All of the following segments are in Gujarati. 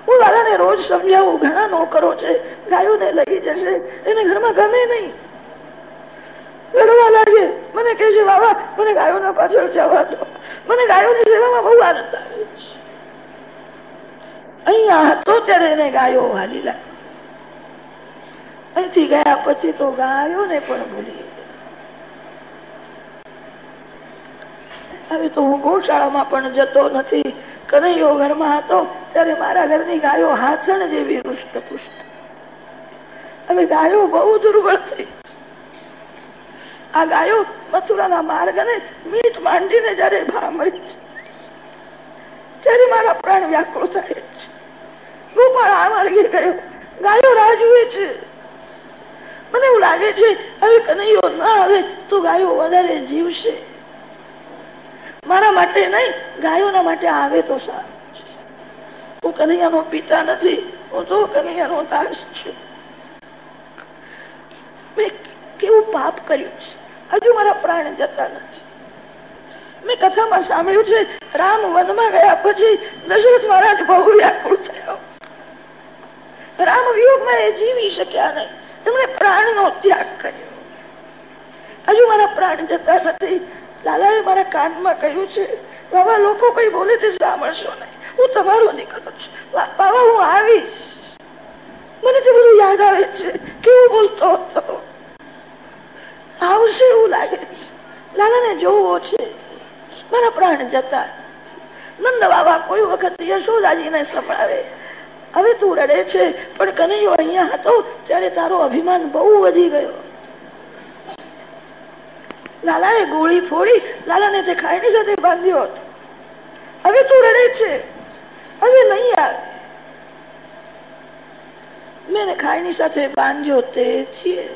હું લાલાને રોજ સમજાવું, ઘણા નોકરો છે, ગાયોને લઈ જશે, એને ઘરમાં ગમે નહીં, લડવા લાગે. મને કહે છે બાબા મને ગાયોના પાછળ જવા દો, મને ગાયોની સેવામાં બહુ આનંદ આવે છે. અહીંયા હતો ત્યારે એને ગાયો હાલી લાગે, અહીંથી ગયા પછી તો ગાયોને પણ ભૂલી. હવે તો હું ગૌશાળામાં પણ જતો નથી. કનૈયો ઘરમાં હતો ત્યારે મારા ઘરની ગાયો હાથણ જેવી હૃષ્ટપુષ્ટ. હવે ગાયો બહુ દુર્બળ થઈ. આ ગાયો મથુરાના માર્ગને મીઠ માંડીને જયારે ભાંભળી છે ત્યારે મારા પ્રાણ વ્યાકુળ થાય છે. ગોપાળ આ માર્ગે ગયો, ગાયો રાહ જુએ છે. મને એવું લાગે છે હવે કનૈયો ના આવે તો ગાયો વધારે જીવશે. મારા માટે નહીં, ગાયોના માટે આવે તો સારું. હું કનૈયાનો પિતા નથી, હું તો કનૈયાનો દાસ છું. મેં કેવું પાપ કર્યું છે, હજુ મારા પ્રાણ જતા નથી. મેં કથામાં સાંભળ્યું છે રામ વનમાં ગયા પછી દશરથ મહારાજ બહુ વ્યાકુળ થયો. રામ વિયોગમાં એ જીવી શક્યા નહીં, તેમણે પ્રાણનો ત્યાગ કર્યો. હજુ મારા પ્રાણ જતા નથી. લાલાએ મારા કાનમાં કહ્યું છે બાબા લોકો કઈ બોલે તે સાંભળશો નહીં, હું તમારો દીકરો છું, બાબા હું આવીશ. મને તે બધું યાદ આવે છે કેવું બોલતો હતો. આવશે એવું લાગે છે. લાલાને જોવો છે, મારા પ્રાણ જતા. નંદ બાબા કોઈ વખત યશોદાજીને સંભળાવે, હવે તું રડે છે પણ કનૈયો અહીંયા હતો ત્યારે તારો અભિમાન બહુ વધી ગયો. લાલાએ ગોળી ફોડી લાલાને તે ખાયણી સાથે બાંધ્યો હતો. હવે તું રડે છે, હવે નહીં આવે. મેં ખાયણી સાથે બાંધ્યો તે છીએ.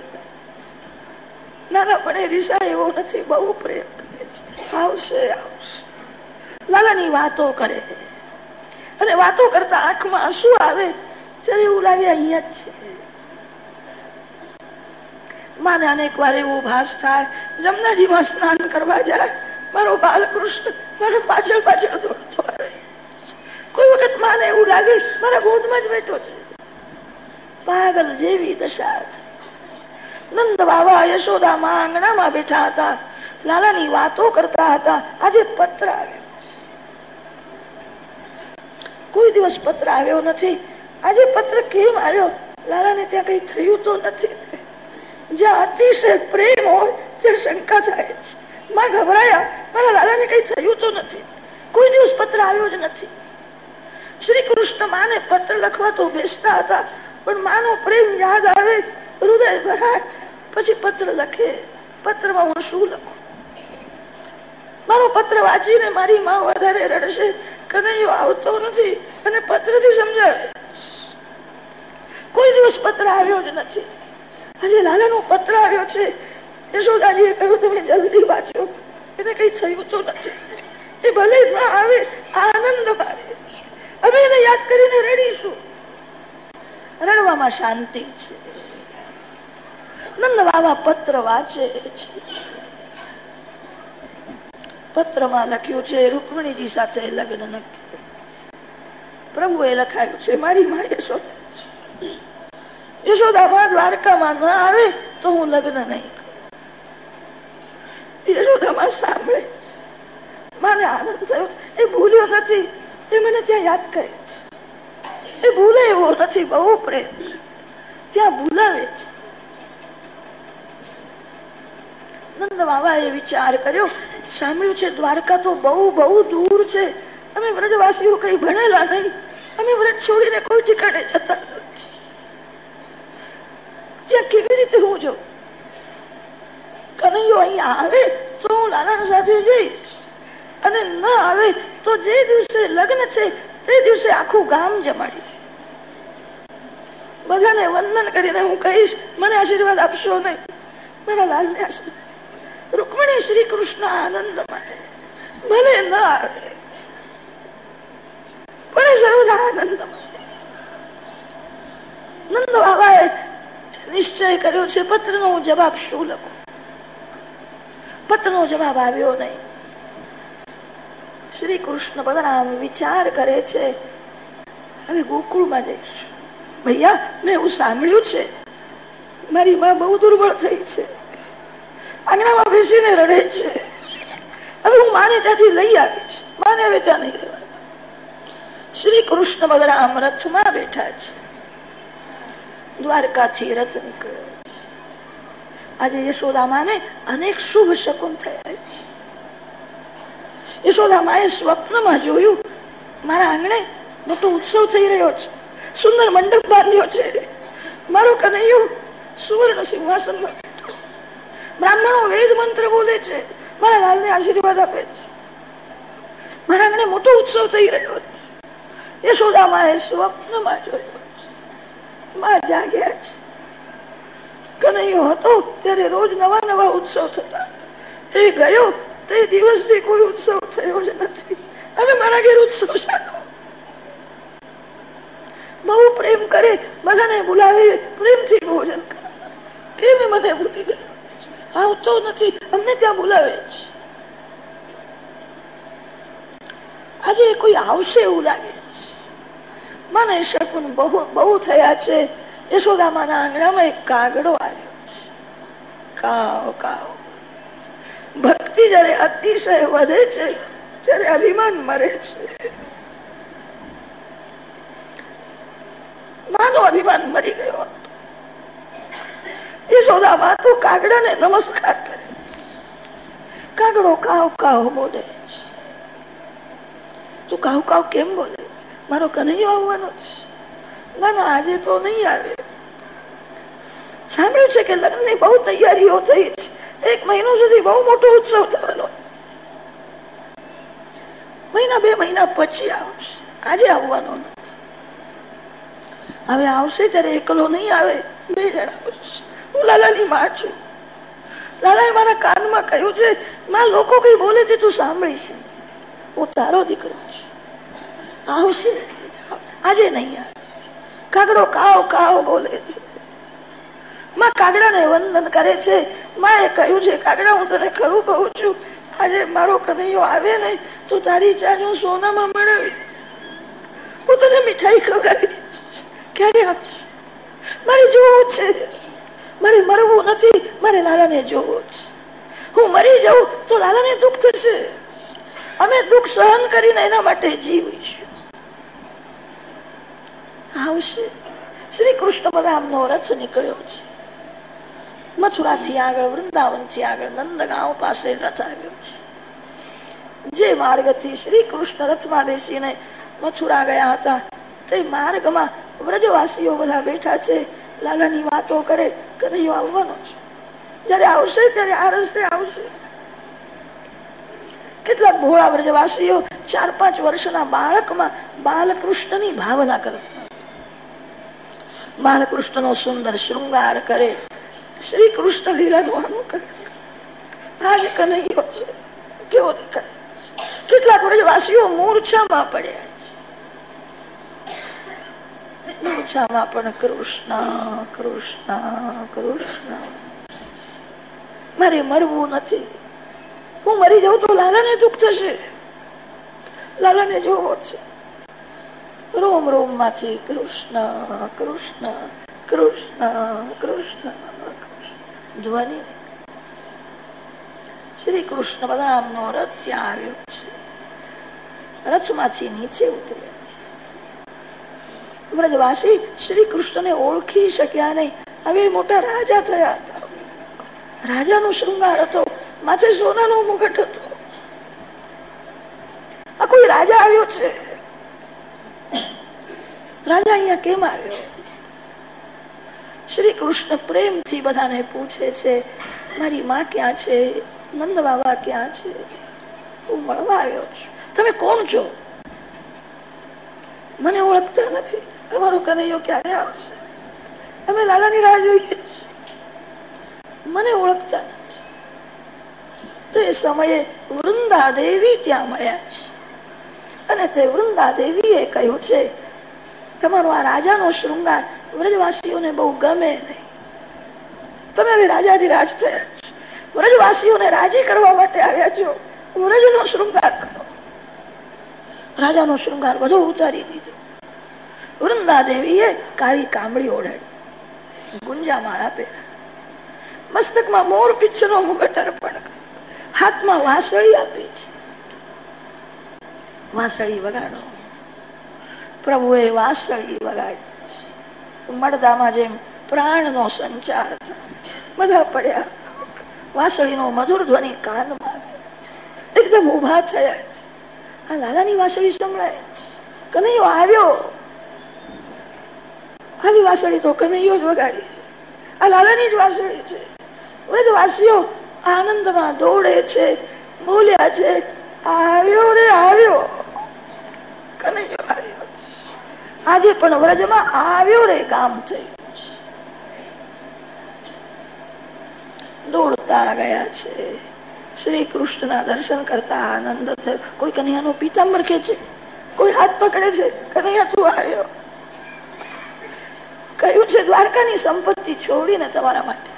નાના પણ એ રીસા એવો નથી, બહુ પ્રેમ કરે છે. આવશે આવશે. લાલાની વાતો કરે અને વાતો કરતા આંખમાં આંસુ આવે ત્યારે એવું લાગે અહીંયા જ છે. માને અનેક વાર એવો ભાસ થાય, જમનાજીમાં સ્નાન કરવા જાય, મારો બાલકૃષ્ણ મારા પાછળ પાછળ દોડતો આવે. કોઈ વખત માને એવું લાગે મારા ગોદમાં જ બેઠો છે. પાગલ જેવી દશા છે. નંદ બાબા યશોદામાં આંગણામાં બેઠા હતા, લાલાની વાતો કરતા હતા. આજે પત્ર આવ્યો, કોઈ દિવસ પત્ર આવ્યો નથી. આજે પત્ર કેમ આવ્યો? લાલાને ત્યાં કઈ થયું તો નથી? જ્યાં અતિશય પ્રેમ હોય ત્યાં શંકા થાય છે. માં ગભરાયા, મારા લાલાને કઈ થયું તો નથી. કોઈ દિવસ પત્ર આવ્યો જ નથી. શ્રી કૃષ્ણ માને પત્ર લખવા તો બેસતા હતા, પણ માનો પ્રેમ યાદ આવે, હૃદય ભરાય, પછી પત્ર લખે. પત્રમાં હું શું લખું? મારો પત્ર વાંચીને મારી માં વધારે રડશે. કનૈયો આવતો નથી અને પત્રથી સમજાવે. કોઈ દિવસ પત્ર આવ્યો જ નથી. આજે લાલાનો પત્ર આવ્યો છે. યશોદાજીએ કહ્યું તમે જલ્દી વાંચો, એને કઈ થયું તો નથી. એ ભલે ના આવે, આનંદ મારે. અમે એને યાદ કરીને રડીશું. રડવામાં શાંતિ છે. નંદ બાબા પત્ર વાંચે છે. પત્રમાં લખ્યું છે રૂકમણીજી સાથે લગ્ન નક્કી. પ્રભુએ લખાયું છે મારી માં યશોદા. યશોદામાં દ્વારકામાં ન આવે તો હું લગ્ન નહીં કરું. યશોદામાં સાંભળે, માને આનંદ થયો. એ ભૂલ્યો નથી, એ મને ત્યાં યાદ કરે છે. એ ભૂલે એવો નથી, બહુ પ્રેમ ત્યાં ભૂલાવે છે. નંદ બાબાએ વિચાર કર્યો, સાંભળ્યું છે દ્વારકા તો બહુ બહુ દૂર છે. અમે વ્રજવાસીઓ કઈ ભણેલા નહીં, અમે વ્રજ છોડીને કોઈ ઠિકાણે જતા નથી. ત્યાં કેવી રીતે હું જાઉં? કનૈયો અહીંયા આવે તો હું લાલા સાથે જઈશ, અને ન આવે તો જે દિવસે લગ્ન છે તે દિવસે આખું ગામ જમાડીશ. બધાને વંદન કરીને હું કહીશ મને આશીર્વાદ આપશો નહીં, મારા લાલને આશીર્વાદ. રૂકમણી શ્રી કૃષ્ણ આનંદ માને, ભલે ન આવે પણ સર્વદા આનંદ માને. નંદ બાબાએ નિશ્ચય કર્યો છે પત્રનો જવાબ શું લખું. પત્રનો જવાબ આવ્યો નહીં. શ્રી કૃષ્ણ બલરામ વિચાર કરે છે હવે ગોકુળમાં જઈશું. ભૈયા મેં એવું સાંભળ્યું છે મારી માં બહુ દુર્બળ થઈ છે, આંગણામાં બેસીને રડે છે. હવે હું માને ત્યાંથી લઈ આવીશ, માને હવે ત્યાં નહીં રહેવા. શ્રી કૃષ્ણ બલરામ રથમાં બેઠા છે. દ્વારકાથી રથ નીકળ્યો છે. આજે યશોદામાને અનેક શુભ શકુન થયા છે. યશોદામાએ સ્વપ્નમાં જોયું મારા આંગણે મોટો ઉત્સવ થઈ રહ્યો છે, સુંદર મંડપ બાંધ્યો છે, મારો કનૈયો સુવર્ણ સિંહાસનમાં બેઠો, બ્રાહ્મણો વેદ મંત્ર બોલે છે, મારા લાલને આશીર્વાદ આપે છે, મારા આંગણે મોટો ઉત્સવ થઈ રહ્યો છે. યશોદામાએ સ્વપ્નમાં જોયો છે. માં જાગ્યા છે. કનૈયો હતો ત્યારે રોજ નવા નવા ઉત્સવ થતા, એ ગયો તે દિવસથી કોઈ ઉત્સવ થયો જ નથી. હવે મારા ઘેર ઉત્સવ શાનો? બહુ પ્રેમ કરે, બધાને બોલાવે, પ્રેમથી ભોજન કરે. કેમ મને ભૂલી ગયો? આવતો નથી, અમને ત્યાં બોલાવે છે. આજે કોઈ આવશે એવું લાગે છે. મને શકુન બહુ થયા છે. યશોદામાના આંગણામાં એક કાગડો આવ્યો છે. કાવ કાવ. ભક્તિ જયારે અતિશય વધે છે ત્યારે અભિમાન મરે છે. માનો અભિમાન મરી ગયો હતો. યશોદામા તો કાગડાને નમસ્કાર કરે. કાગડો કાવ કાવ બોલે છે. તું કાવ કાવ કેમ બોલે છે? મારો કનૈયો આવવાનો છે. ના ના, આજે તો નહીં આવે. સાંભળ્યું છે કે લગ્નની બહુ તૈયારીઓ થઈ છે, 1 મહિનો સુધી બહુ મોટો ઉત્સવ થવાનો. મહિના 2 મહિના પછી આવશે, આજે આવવાનો નથી. હવે આવશે ત્યારે એકલો નહીં આવે, 2 જણા આવશે. હું લાલાની માં છું. લાલાએ મારા કાનમાં કહ્યું છે, માં લોકો કઈ બોલે છે તું સાંભળીશ, હું તારો દીકરો છું. આવશે, આજે નહીં આવે. કાગડો કાવ કાવ બોલે છે. માં કાગડાને વંદન કરે છે. માં એ કહ્યું છે, કાગડા હું તને ખરું કહું છું, આજે મારો કનૈયો આવે નહીં તો તારી ચાંચ હું સોનામાં મળાવી, હું તને મીઠાઈ ખવડાવી. ક્યારે આવશે? મારે જોવું છે, મારે મરવું નથી, મારે લાલાને જોવું છે. હું મરી જાઉં તો લાલાને દુઃખ થશે. અમે દુઃખ સહન કરીને એના માટે જીવીશું. આવશે. શ્રી કૃષ્ણ બલરામનો રથ નીકળ્યો છે. મથુરાથી આગળ, વૃંદાવનથી આગળ નંદગાંવ પાસે રથ આવ્યો છે. જે માર્ગથી શ્રી કૃષ્ણ રથમાં બેસીને મથુરા ગયા હતા તે માર્ગમાં વ્રજવાસીઓ બધા બેઠા છે, લાલાની વાતો કરે. કનૈયો આવવાનો છે, જયારે આવશે ત્યારે આ રસ્તે આવશે. કેટલાક ભોળા વ્રજવાસીઓ 4-5 વર્ષના બાળકમાં બાલકૃષ્ણની ભાવના કરતા, બાલકૃષ્ણનો સુંદર શૃંગાર કરે, શ્રી કૃષ્ણ લીલાનું અનુકરણ. આજ કનૈયો છે, કેવો દેખાય. કેટલાક વ્રજવાસીઓ મૂર્છામાં પડ્યા, મૂર્છામાં પણ કૃષ્ણ કૃષ્ણ કૃષ્ણ. મારે મરવું નથી, હું મરી જાઉં તો લાલાને દુઃખ થશે, લાલાને જોવો છે. રોમ રોમ માંથી કૃષ્ણ કૃષ્ણ કૃષ્ણ કૃષ્ણ ધ્વનિ. શ્રી કૃષ્ણ બલરામનો રથ ત્યાં આવ્યો છે. રથમાંથી નીચે ઉતર્યા છે. વ્રજવાસી શ્રી કૃષ્ણને ઓળખી શક્યા નહીં. હવે મોટા રાજા થયા હતા. રાજાનો શૃંગાર હતો, માથે સોનાનો મુગટ હતો. આ કોઈ રાજા આવ્યો છે. રાજા અહીંયા કેમ આવ્યો? શ્રી કૃષ્ણ પ્રેમથી બધાને પૂછે છે, મારી માં ક્યાં છે? નંદ બાબા ક્યાં છે? હું મળવા આવ્યો છું. તમે કોણ છો? મને ઓળખતા નથી. તમારો કનૈયો ક્યારે આવશે? અમે લાલાની રાહ જોઈએ છીએ. મને ઓળખતા નથી. તો એ સમયે વૃંદા દેવી ત્યાં મળ્યા છે અને તે વૃંદા દેવીએ કહ્યું છે, તમારો આ રાજાનો શૃંગાર વ્રજવાસીઓને બહુ ગમે નહીં. તમે હવે રાજાધિરાજ થયા છો, વ્રજવાસીઓને રાજી કરવા માટે આવ્યા છો, વ્રજનો શૃંગાર કરો. રાજાનો શૃંગાર બધો ઉતારી દીધો. વૃંદા દેવીએ કાળી કામળી ઓઢાડી, ગુંજા માળા પહેરા, મસ્તકમાં મોર પીછનો મુગટ અર્પણ, હાથમાં વાંસળી આપી છે. વાંસળી વગાડો. પ્રભુએ વાંસળી વગાડી. મળદામાં જેમ પ્રાણનો સંચાર બધા પડ્યા. વાંસળીનો મધુર ધ્વનિ કાનમાં એકદમ ઉભા થયા. આ લાલાની વાંસળી સંભળાય. કનૈયો આવ્યો. આવી વાંસળી તો કનૈયો જ વગાડી છે. આ લાલાની જ વાંસળી છે. વ્રજવાસીઓ આનંદમાં દોડે છે, બોલ્યા છે, આવ્યો રે આવ્યો, કનૈયો આવ્યો. આજે પણ વ્રજમાં આવ્યો રે ગામ થયું છે. દોડતા ગયા છે. શ્રી કૃષ્ણના દર્શન કરતા આનંદ થયો. કોઈ કનૈયાનો પીતાંબર ખેંચે, કોઈ હાથ પકડે છે, કનૈયા તું આવ્યો. કહ્યું છે દ્વારકાની સંપત્તિ છોડીને તમારા માટે.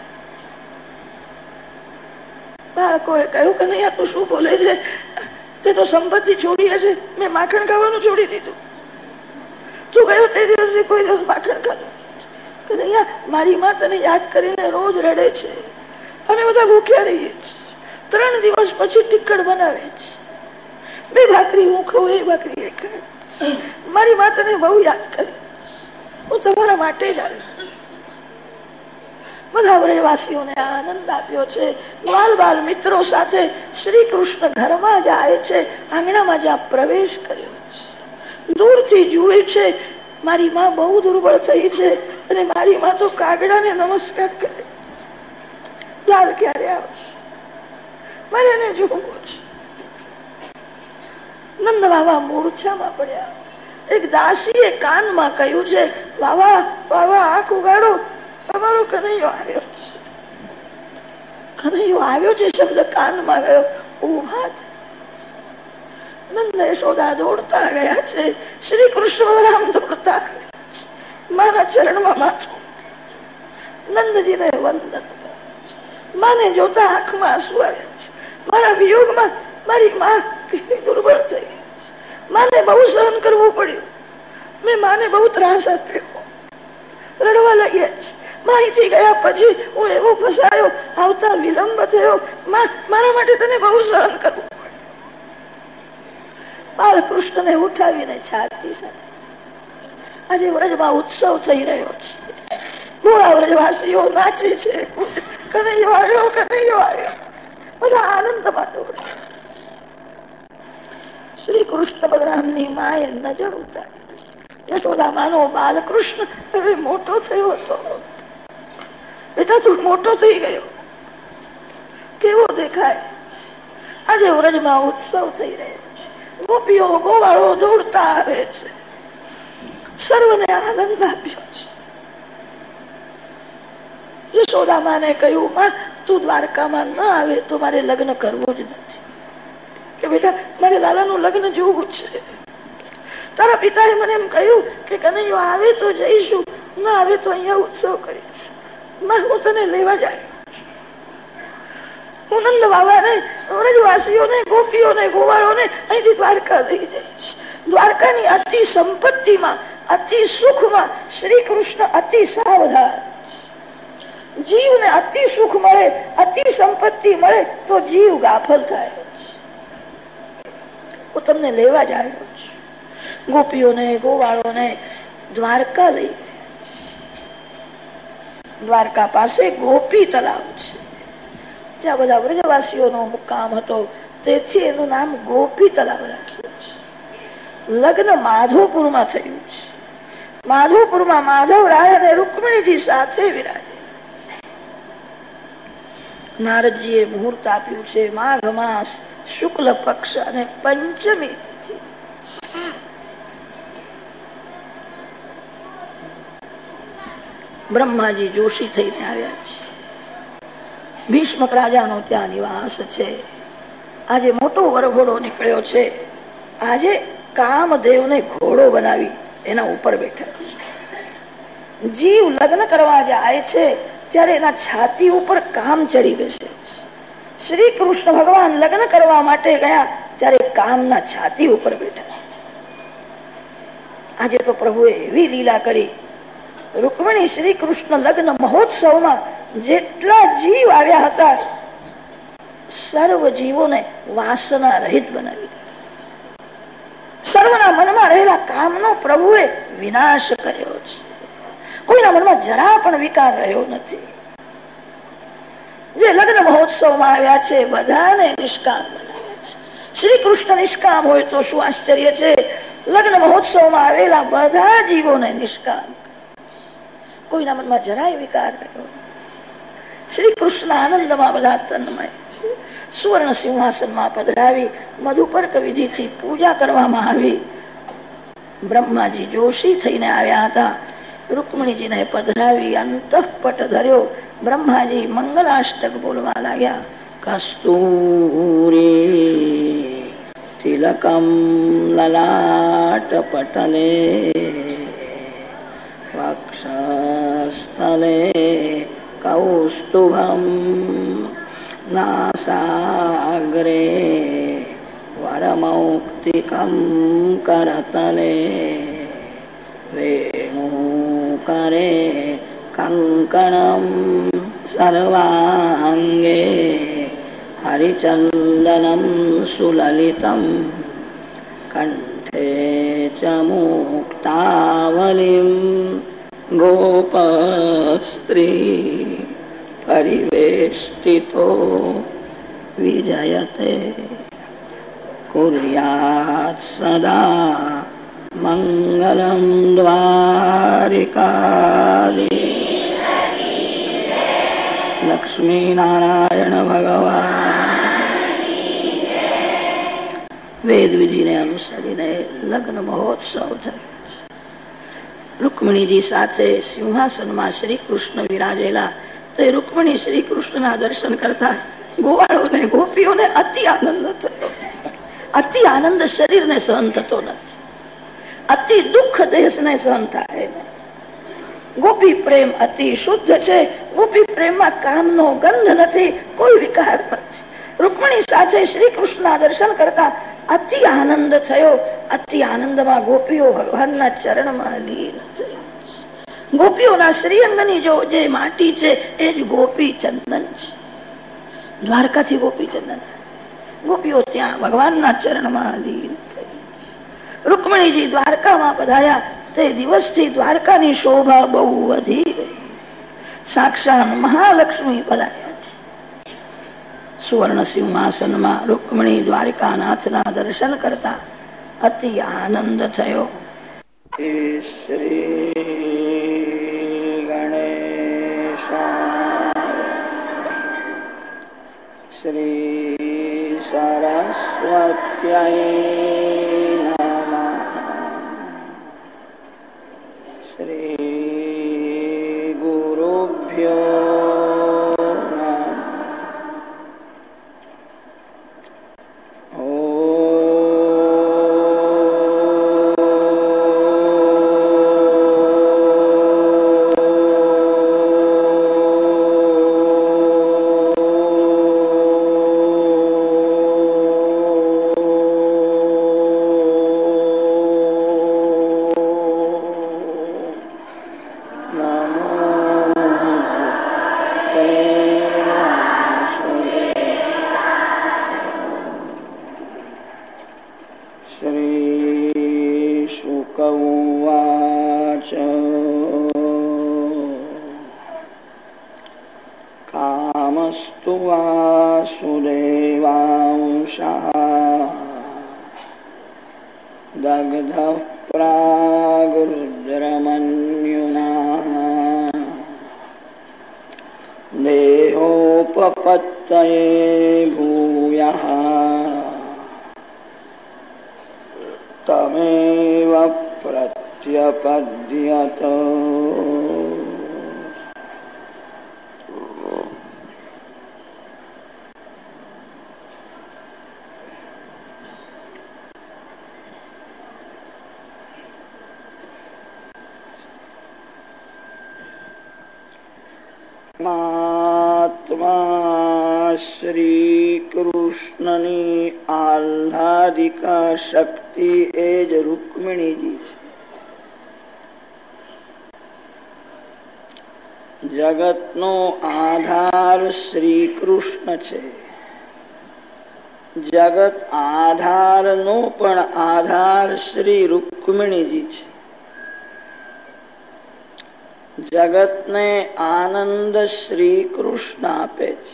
બાળકોએ કહ્યું કનૈયા તું શું બોલે છે, તે તો સંપત્તિ છોડી હશે. મેં માખણ ખાવાનું છોડી દીધું. તું ગયો તે દિવસે કોઈ દિવસ માખણ ખાધું? કનૈયા મારી માં તને યાદ કરીને રોજ રડે છે. અમે બધા ભૂખ્યા રહીએ છીએ. 3 દિવસ પછી ટીકડ બનાવે છે. 2 ભાખરી હું ખાઉં, 1 ભાખરી એ ખાય. મારી માં તને બહુ યાદ કરે. હું તમારા માટે જ આવી. બધા વ્રજવાસીઓને આનંદ આપ્યો છે. બાલ બાલ મિત્રો સાથે શ્રી કૃષ્ણ ઘરમાં જાય છે. આંગણામાં જ્યાં પ્રવેશ કર્યો છે, દૂરથી જુએ છે મારી માં બહુ દુર્બળ થઈ છે અને મારી માં તો કાગડાને નમસ્કાર કરે. લાલ ક્યારે આવશે? મારે એને જોવું છે. નંદ બાબા મૂર્છામાં પડ્યા. એક દાસીએ કાનમાં કહ્યું છે, બાબા બાબા આંખ ઉગાડો, તમારો કનૈયો આવ્યો છે. કનૈયો આવ્યો છે શબ્દ કાનમાં ગયો. ઉભા છે. નંદ યશોદા દોડતા ગયા છે. શ્રી કૃષ્ણ બલરામ દોડતા મારા ચરણમાં માથું. નંદજીને વંદન કરે. માને જોતા આંખમાં આંસુ આવ્યા છે. મારા વિયોગમાં મારી માં કેવી દુર્બળ થઈ. માને બહુ સહન કરવું પડ્યું. મેં માને બહુ ત્રાસ આપ્યો. રડવા લાગ્યા છે. માહિતી ગયા પછી હું એવો ફસાયો, આવતા વિલંબ થયો. મારા માટે તને બહુ સહન કરવું પડ્યું. બાલકૃષ્ણને ઉઠાવીને છાતી સાથે આજે વ્રજમાં ઉત્સવ થઈ રહ્યો છે. ભોળા વ્રજવાસીઓ નાચે છે. કનૈયો આવ્યો, કનૈયો આવ્યો. બધા આનંદમાં દોડે. શ્રી કૃષ્ણ બલરામની માએ નજર ઉતારી. યશોદા માનો બાલકૃષ્ણ હવે મોટો થયો હતો. બેટા તું મોટો થઈ ગયો, કેવો દેખાય. આજે વ્રજમાં ઉત્સવ થઈ રહ્યો છે. ગોપીઓ ગોવાળો દોડતા આવે છે. સર્વને આનંદ આપ્યો છે. યશોદા માને કહ્યું, માં તું દ્વારકામાં ન આવે તો મારે લગ્ન કરવું જ નથી. કે બેટા મારે લાલાનું લગ્ન જોવું છે. તારા પિતાએ મને એમ કહ્યું કે કનૈયો આવે તો જઈશું, ન આવે તો અહીંયા ઉત્સવ કરીશું. માં હું તને લેવા જાય. હું નંદ બાબાને, વ્રજવાસીઓને, ગોપીઓને, ગોવાળોને અહીંથી દ્વારકા લઈ જઈશ. દ્વારકાની અતિ સંપત્તિમાં, અતિ સુખમાં શ્રી કૃષ્ણ અતિ સાવધાન. જીવને અતિ સુખ મળે, અતિ સંપત્તિ મળે તો જીવ ગાફલ થાય. હું તમને લેવા જ આવ્યો છું. ગોપીઓને, ગોવાળોને દ્વારકા લઈ ગયા. દ્વારકા પાસે ગોપી તલાવ છે, જ્યાં બધા વ્રજવાસીઓનો મુકામ હતો. તેથી એનું નામ ગોપી તલાવ રાખ્યું છે. લગ્ન માધવપુરમાં થયું છે. માધવપુરમાં માધવરાય અને રૂકમણીજી સાથે વિરાજે. નારદજીએ મુહૂર્ત આપ્યું છે માઘ માસ શુક્લ પક્ષ અને પંચમી તિથિ. બ્રહ્માજી જોશી થઈને આવ્યા છે. ભીષ્મક રાજાનો ત્યાં નિવાસ છે. આજે મોટો વરઘોડો નીકળ્યો છે. આજે કામદેવને ઘોડો બનાવી એના ઉપર બેઠા છે. જીવ લગ્ન કરવા જાય છે ત્યારે એના છાતી ઉપર કામ ચડી બેસે છે. શ્રી કૃષ્ણ ભગવાન લગ્ન કરવા માટે ગયા ત્યારે કામના છાતી ઉપર બેઠા. આજે તો પ્રભુએ એવી લીલા કરી. રૂકમણી શ્રી કૃષ્ણ લગ્ન મહોત્સવમાં જેટલા જીવ આવ્યા હતા, સર્વ જીવોને વાસના રહિત બનાવી દીધા. સર્વના મનમાં રહેલા કામનો પ્રભુએ વિનાશ કર્યો છે. કોઈના મનમાં જરા પણ વિકાર રહ્યો નથી. જે લગ્ન મહોત્સવમાં આવ્યા છે બધાને નિષ્કામ બનાવ્યા છે. શ્રી કૃષ્ણ નિષ્કામ હોય તો શું આશ્ચર્ય છે. લગ્ન મહોત્સવમાં આવેલા બધા જીવોને નિષ્કામ, કોઈના મનમાં જરાય વિકાર રહ્યો. શ્રી કૃષ્ણ આનંદમાં બધા તન્મય છે. સુવર્ણ સિંહાસનમાં પધરાવી મધુપર્ક વિધિથી પૂજા કરવામાં આવી. બ્રહ્માજી જોશી થઈને આવ્યા હતા. રૂકમણીજીને પધરાવી અંતઃપટ ધર્યો. બ્રહ્માજી મંગલાષ્ટક બોલવા લાગ્યા. કસ્તુરી તિલકમ લલાટ પટલે વક્ષસ્થલે કૌસ્તુભમ નાસાગ્રે વરમૌક્તિકમ કરતલે વેણુકરે કંકણમ સર્વાંગે હરિચંદનમ સુલલિતમ કંઠે ચ મુક્તાવલિમ ગોપસ્ત્રી પરિવેષ્ટિતો વિજયતે કુર્યાત સદા મંગલમ દ્વારિકાધી લક્ષ્મી નારાયણ ભગવાન. વેદ વિધિને અનુસરીને લગ્ન મહોત્સવ થયો. રૂકમણીજી સાથે સિંહાસનમાં શ્રી કૃષ્ણ વિરાજેલા. તે રૂકમણી શ્રી કૃષ્ણના દર્શન કરતા ગોવાળોને ગોપીઓને અતિ આનંદ થયો. અતિ આનંદ શરીરને સહન થતો નથી. અતિ દુઃખ દેશને સહન થાય નહીં. ગોપી પ્રેમ અતિ શુદ્ધ છે. ગોપી પ્રેમમાં કામનો ગંધ નથી, કોઈ વિકાર નથી. રૂકમણી સાથે શ્રી કૃષ્ણના દર્શન કરતા અતિ આનંદ થયો. અતિ આનંદમાં ગોપીઓ ભગવાનના ચરણમાં લીન થઈ. ગોપીઓના શ્રીઅંગની જે માટી છે એ જ ગોપી ચંદન છે. દ્વારકાથી ગોપી ચંદન. ગોપીઓ ત્યાં ભગવાનના ચરણમાં લીન થઈ. રૂકમણીજી દ્વારકામાં પધાર્યા તે દિવસથી દ્વારકાની શોભા બહુ વધી ગઈ. સાક્ષાત મહાલક્ષ્મી પધાર્યા છે. સુવર્ણ સિંહાસનમાં રૂકમણી દ્વારકાનાથના દર્શન કરતા અતિ આનંદ થયો. શ્રી ગણેશાય શ્રી સરસ્વત્યાય નમઃ. શ્રી ગુરુભ્યો તમેવ પ્રત્યપદ્યત. મહાત્મા શ્રી કૃષ્ણની આહ્લાદિકા શક્તિ એ જ રૂકમિણીજી છે. જગતનો આધાર શ્રી કૃષ્ણ છે. જગત આધારનો પણ આધાર શ્રી રૂક્મિણીજી છે. જગતને આનંદ શ્રી કૃષ્ણ આપે છે.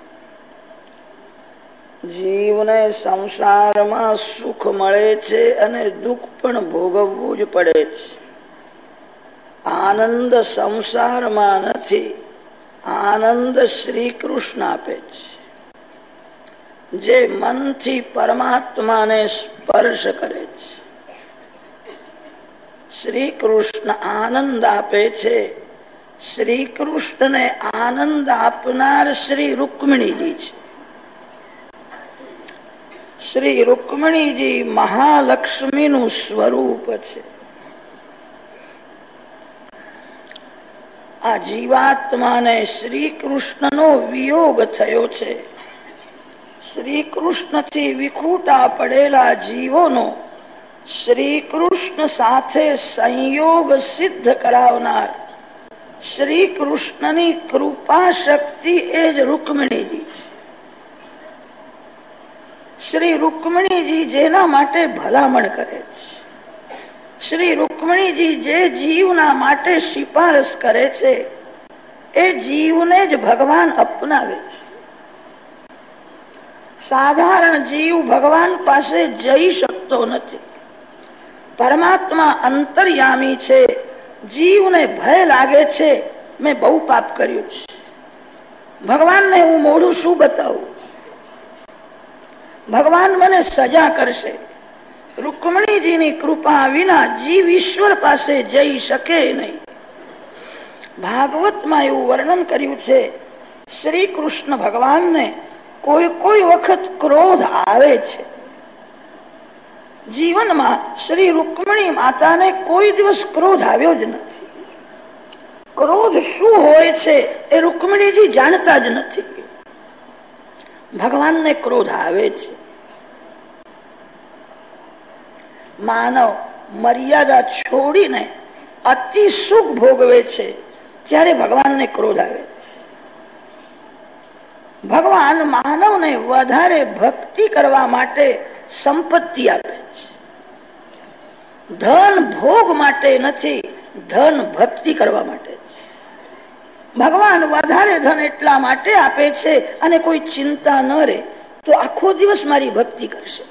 જીવને સંસારમાં સુખ મળે છે અને દુઃખ પણ ભોગવવું જ પડે છે. આનંદ સંસારમાં નથી, આનંદ શ્રી કૃષ્ણ આપે છે. જે મનથી પરમાત્માને સ્પર્શ કરે છે, શ્રી કૃષ્ણ આનંદ આપે છે. શ્રી કૃષ્ણને આનંદ આપનાર શ્રી રૂક્મિણીજી છે. શ્રી રૂક્મિણીજી મહાલક્ષ્મીનું સ્વરૂપ છે. આ જીવાત્માને શ્રી કૃષ્ણનો વિયોગ થયો છે. શ્રી કૃષ્ણથી વિખૂટા પડેલા જીવોનો શ્રી કૃષ્ણ સાથે સંયોગ સિદ્ધ કરાવનાર શ્રી કૃષ્ણની કૃપા શક્તિ એ જ રૂક્મિણીજી છે. શ્રી રૂક્મિણીજી જેના માટે ભલામણ કરે છે, શ્રી રૂક્મિણીજી જે જીવના માટે સિફારસ કરે છે, એ જીવને જ ભગવાન અપનાવે છે. સાધારણ જીવ ભગવાન પાસે જઈ શકતો નથી. પરમાત્મા અંતર્યામી છે. જીવને ભય લાગે છે, મેં બહુ પાપ કર્યું છે, ભગવાનને હું મોઢું શું બતાવું, ભગવાન મને સજા કરશે. રૂક્મિણીજીની કૃપા વિના જીવ ઈશ્વર પાસે જઈ શકે નહીં. ભાગવતમાં એવું વર્ણન કર્યું છે, શ્રી કૃષ્ણ ભગવાનને કોઈ કોઈ વખત ક્રોધ આવે છે. જીવનમાં શ્રી રૂક્મિણી માતાને કોઈ દિવસ ક્રોધ આવ્યો જ નથી. ક્રોધ શું હોય છે એ રૂક્મિણીજી જાણતા જ નથી. ભગવાનને ક્રોધ આવે છે. માનવ મર્યાદા છોડીને અતિ સુખ ભોગવે છે ત્યારે ભગવાનને ક્રોધ આવે છે. ભગવાન માનવને વધારે ભક્તિ કરવા માટે સંપત્તિ આપે છે. ધન ભોગ માટે નથી, ધન ભક્તિ કરવા માટે છે. ભગવાન વધારે ધન એટલા માટે આપે છે અને કોઈ ચિંતા ન રહે તો આખો દિવસ મારી ભક્તિ કરશે.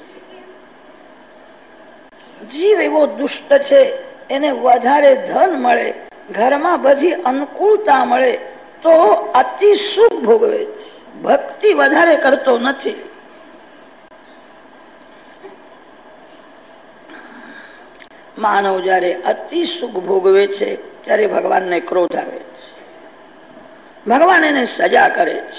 જીવ એવો દુષ્ટ છે, એને વધારે ધન મળે, ઘરમાં બધી અનુકૂળતા મળે તો અતિ સુખ ભોગવે છે, ભક્તિ વધારે કરતો નથી. માનવ જયારે અતિ સુખ ભોગવે છે ત્યારે ભગવાનને ક્રોધ આવે છે. ભગવાન એને સજા કરે છે.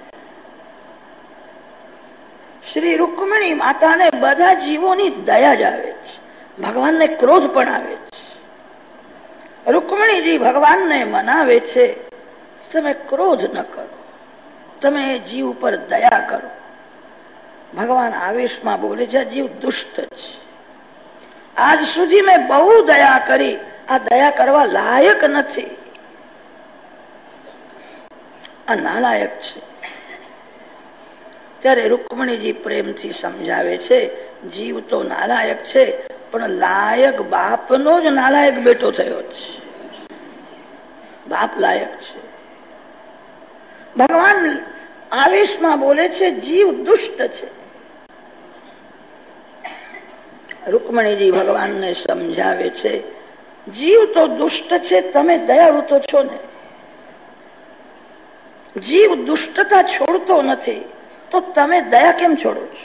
શ્રી રૂક્મિણી માતાને બધા જીવોની દયા જ આવે છે, ભગવાનને ક્રોધ પણ આવે છે. રૂક્મિણીજી ભગવાનને મનાવે છે, તમે ક્રોધ ન કરો, તમે એ જીવ પર દયા કરો. ભગવાન આવેશમાં બોલે છે, જીવ દુષ્ટ છે, આજ સુધી મેં બહુ દયા કરી, આ દયા કરવા લાયક નથી, આ નાલાયક છે. ત્યારે રૂક્મિણીજી પ્રેમથી સમજાવે છે, જીવ તો નાલાયક છે પણ લાયક બાપનો જ નાલાયક બેટો થયો છે. બાપ લાયક છે. ભગવાન આવેશમાં બોલે છે, જીવ દુષ્ટ છે. રૂક્મિણીજી ભગવાનને સમજાવે છે, જીવ તો દુષ્ટ છે, તમે દયાળુ તો છો ને. જીવ દુષ્ટતા છોડતો નથી તો તમે દયા કેમ છોડો છો?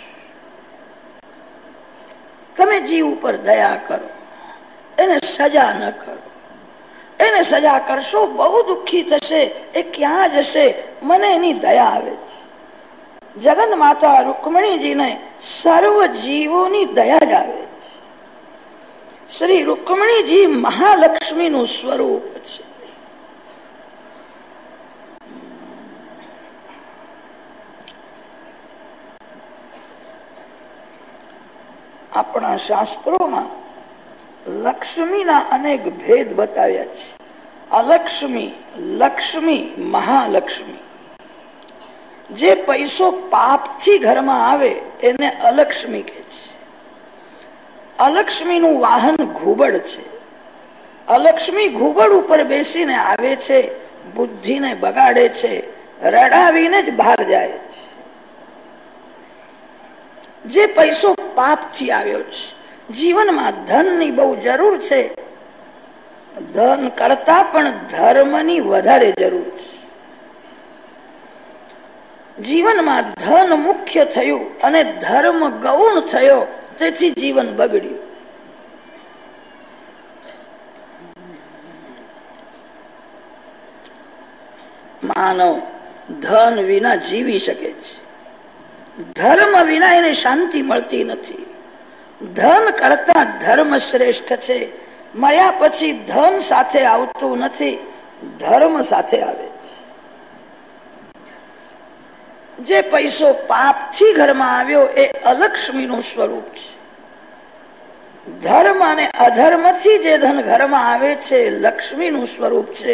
તમે જીવ ઉપર દયા કરો, એને સજા ન કરો. એને સજા કરશો બહુ દુઃખી થશે, એ ક્યાં જશે? મને એની દયા આવે છે. જગન માતા રૂક્મિણીજીને સર્વ જીવોની દયા જ આવે છે. શ્રી રૂક્મિણીજી મહાલક્ષ્મીનું સ્વરૂપ છે. આપણા શાસ્ત્રોમાં લક્ષ્મીના અનેક ભેદ બતાવ્યા છે. અલક્ષ્મી, લક્ષ્મી, મહાલક્ષ્મી. જે પૈસો પાપથી ઘરમાં આવે એને અલક્ષ્મી કહે છે. અલક્ષ્મીનું વાહન ઘુબડ છે. અલક્ષ્મી ઘુબડ ઉપર બેસીને આવે છે, બુદ્ધિને બગાડે છે, રડાવીને જ બહાર જાય છે. જે પૈસો પાપથી આવ્યો છે. જીવનમાં ધનની બહુ જરૂર છે. ધન કરતા પણ ધર્મની વધારે જરૂર છે. જીવનમાં ધન મુખ્ય થયું અને ધર્મ ગૌણ થયો, તેથી જીવન બગડ્યું. માનવ ધન વિના જીવી શકે છે. ધર્મ વિના એને શાંતિ મળતી નથી. ધન કરતા ધર્મ શ્રેષ્ઠ છે. મળ્યા પછી ધન સાથે આવતું નથી, ધર્મ સાથે આવે છે. જે પૈસો પાપથી ઘરમાં આવ્યો એ અલક્ષ્મીનું સ્વરૂપ છે. ધર્મ અને અધર્મથી જે ધન ઘરમાં આવે છે લક્ષ્મીનું સ્વરૂપ છે.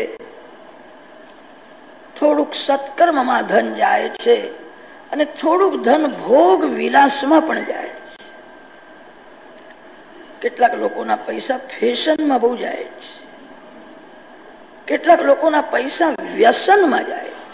થોડુંક સત્કર્મમાં ધન જાય છે અને થોડુંક ધન ભોગ વિલાસમાં પણ જાય છે. કેટલાક લોકોના પૈસા ફેશનમાં બહુ જાય છે. કેટલાક લોકોના પૈસા વ્યસનમાં જાય છે.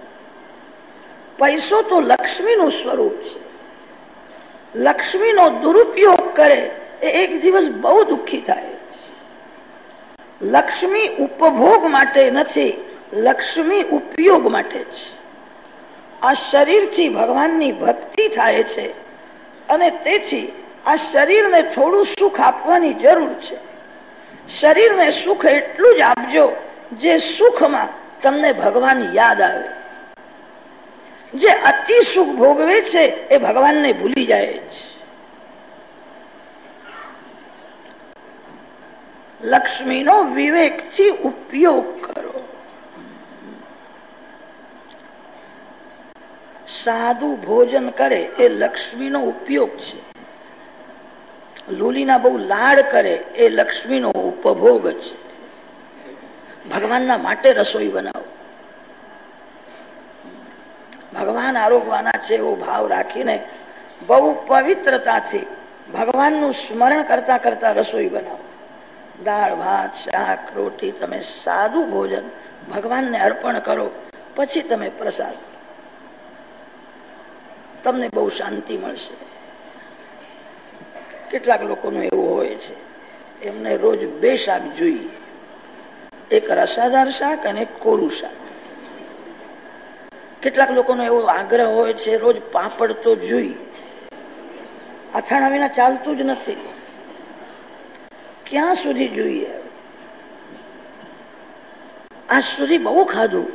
પૈસો તો લક્ષ્મીનું સ્વરૂપ છે. લક્ષ્મીનો દુરુપયોગ કરે એ એક દિવસ બહુ દુઃખી થાય છે. લક્ષ્મી ઉપભોગ માટે નથી, લક્ષ્મી ઉપયોગ માટે છે. આ શરીરથી ભગવાનની ભક્તિ થાય છે અને તેથી આ શરીરને થોડું સુખ આપવાની જરૂર છે. શરીરને સુખ એટલું જ આપજો જે સુખમાં તમને ભગવાન યાદ આવે. જે અતિ સુખ ભોગવે છે એ ભગવાનને ભૂલી જાય છે. લક્ષ્મીનો વિવેકથી ઉપયોગ કરો. સાદું ભોજન કરે એ લક્ષ્મીનો ઉપયોગ છે. લુલીના બહુ લાડ કરે એ લક્ષ્મીનો ઉપભોગ છે. ભગવાનના માટે રસોઈ બનાવો. ભગવાન આરોગવાના છે એવો ભાવ રાખીને બહુ પવિત્રતાથી ભગવાનનું સ્મરણ કરતા કરતા રસોઈ બનાવો. દાળ ભાત શાક રોટી, તમે સાદું ભોજન ભગવાનને અર્પણ કરો, પછી તમે પ્રસાદ, તમને બહુ શાંતિ મળશે. કેટલાક લોકોનું એવું હોય છે, એમને રોજ 2 શાક જોઈએ, એક રસાદાર શાક અને એક કોરું શાક. કેટલાક લોકોનો એવો આગ્રહ હોય છે, રોજ પાપડ તો જોઈએ. અથાણા વિના ચાલતું જ નથી. ક્યાં સુધી જોઈએ? આજ સુધી બહુ ખાધું.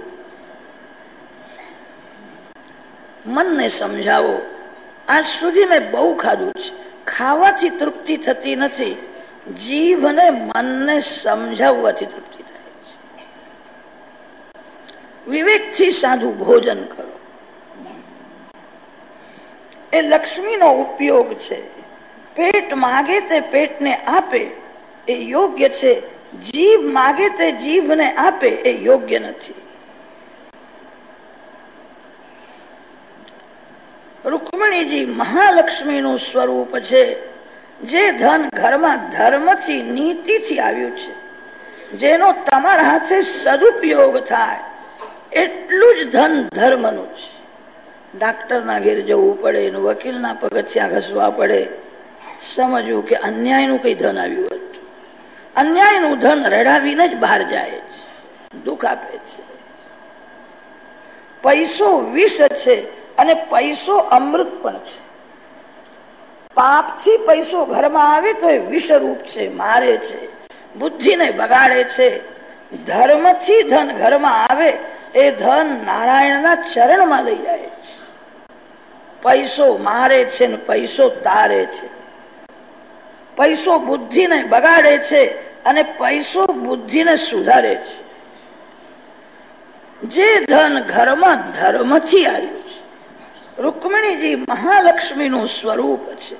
મનને સમજાવો, આજ સુધી મેં બહુ ખાધું છે. ખાવાથી તૃપ્તિ થતી નથી, જીભને મનને સમજાવવાથી તૃપ્તિ થાય છે. વિવેકથી સાદું ભોજન કરો. એ લક્ષ્મીનો ઉપયોગ છે. પેટ માગે તે પેટને આપે એ યોગ્ય છે. જીભ માગે તે જીભને આપે એ યોગ્ય નથી. રૂકમણીજી મહાલક્ષ્મીનું સ્વરૂપ છે. જે ધન ઘરમાં ધર્મથી નીતિથી આવ્યું છે, જેનો તમારા હાથે સદુપયોગ થાય એટલું જ ધન ધર્મનું છે. ડાક્ટરના ઘેર જવું પડે, વકીલના પગથિયા ઘસવા પડે, સમજવું કે અન્યાયનું કઈ ધન આવ્યું હતું. અન્યાયનું ધન રડાવીને જ બહાર જાય છે, દુઃખ આપે છે. પૈસો વિષ છે અને પૈસો અમૃત પણ છે. પાપથી પૈસો ઘરમાં આવે તો એ વિષરૂપ છે, મારે છે, બુદ્ધિને બગાડે છે. ધર્મથી ધન ઘરમાં આવે એ ધન નારાયણના ચરણમાં લઈ જાય છે. પૈસો મારે છે ને પૈસો તારે છે. પૈસો બુદ્ધિને બગાડે છે અને પૈસો બુદ્ધિને સુધારે છે. જે ધન ઘરમાં ધર્મથી આવ્યું છે. રૂકમણીજી મહાલક્ષ્મીનું સ્વરૂપ છે.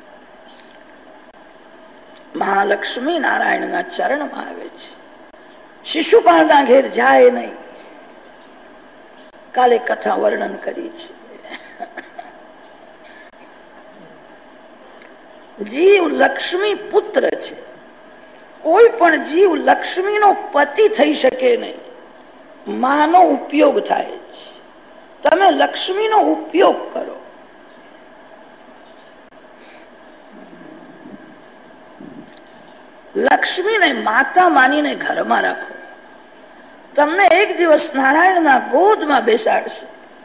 મહાલક્ષ્મી નારાયણના ચરણમાં આવે છે. શિશુપાળના ઘેર જાય નહીં. કાલે કથા વર્ણન કરી છે. જીવ લક્ષ્મી પુત્ર છે. કોઈ પણ જીવ લક્ષ્મીનો પતિ થઈ શકે નહીં. માનો ઉપયોગ થાય છે. તમે લક્ષ્મીનો ઉપયોગ કરો. લક્ષ્મીને માતા માનીને ઘરમાં રાખો. તમને એક દિવસ નારાયણના ગોદમાં બેસાડશે.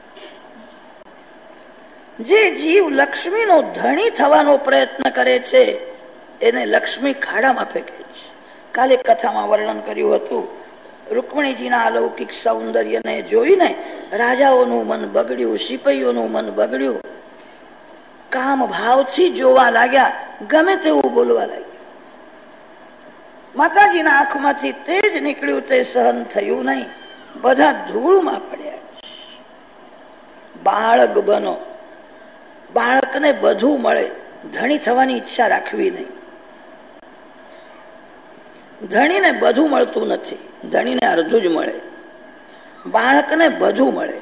જે જીવ લક્ષ્મીનો ધણી થવાનો પ્રયત્ન કરે છે એને લક્ષ્મી ખાડામાં ફેંકે છે. કાલે કથામાં વર્ણન કર્યું હતું. રૂકમણીજીના અલૌકિક સૌંદર્યને જોઈને રાજાઓનું મન બગડ્યું, સિપાહીઓનું મન બગડ્યું. કામ ભાવથી જોવા લાગ્યા, ગમે તેવું બોલવા લાગ્યા. માતાજીના આંખમાંથી તેજ નીકળ્યું, તે સહન થયું નહીં. બધા ધૂળમાં પડ્યા. બાળક બનો. બાળકને બધું મળે, ધણી થવાની ઈચ્છા રાખવી નહીં. ધણીને બધું મળતું નથી, ધણીને અડધું જ મળે. બાળકને બધું મળે.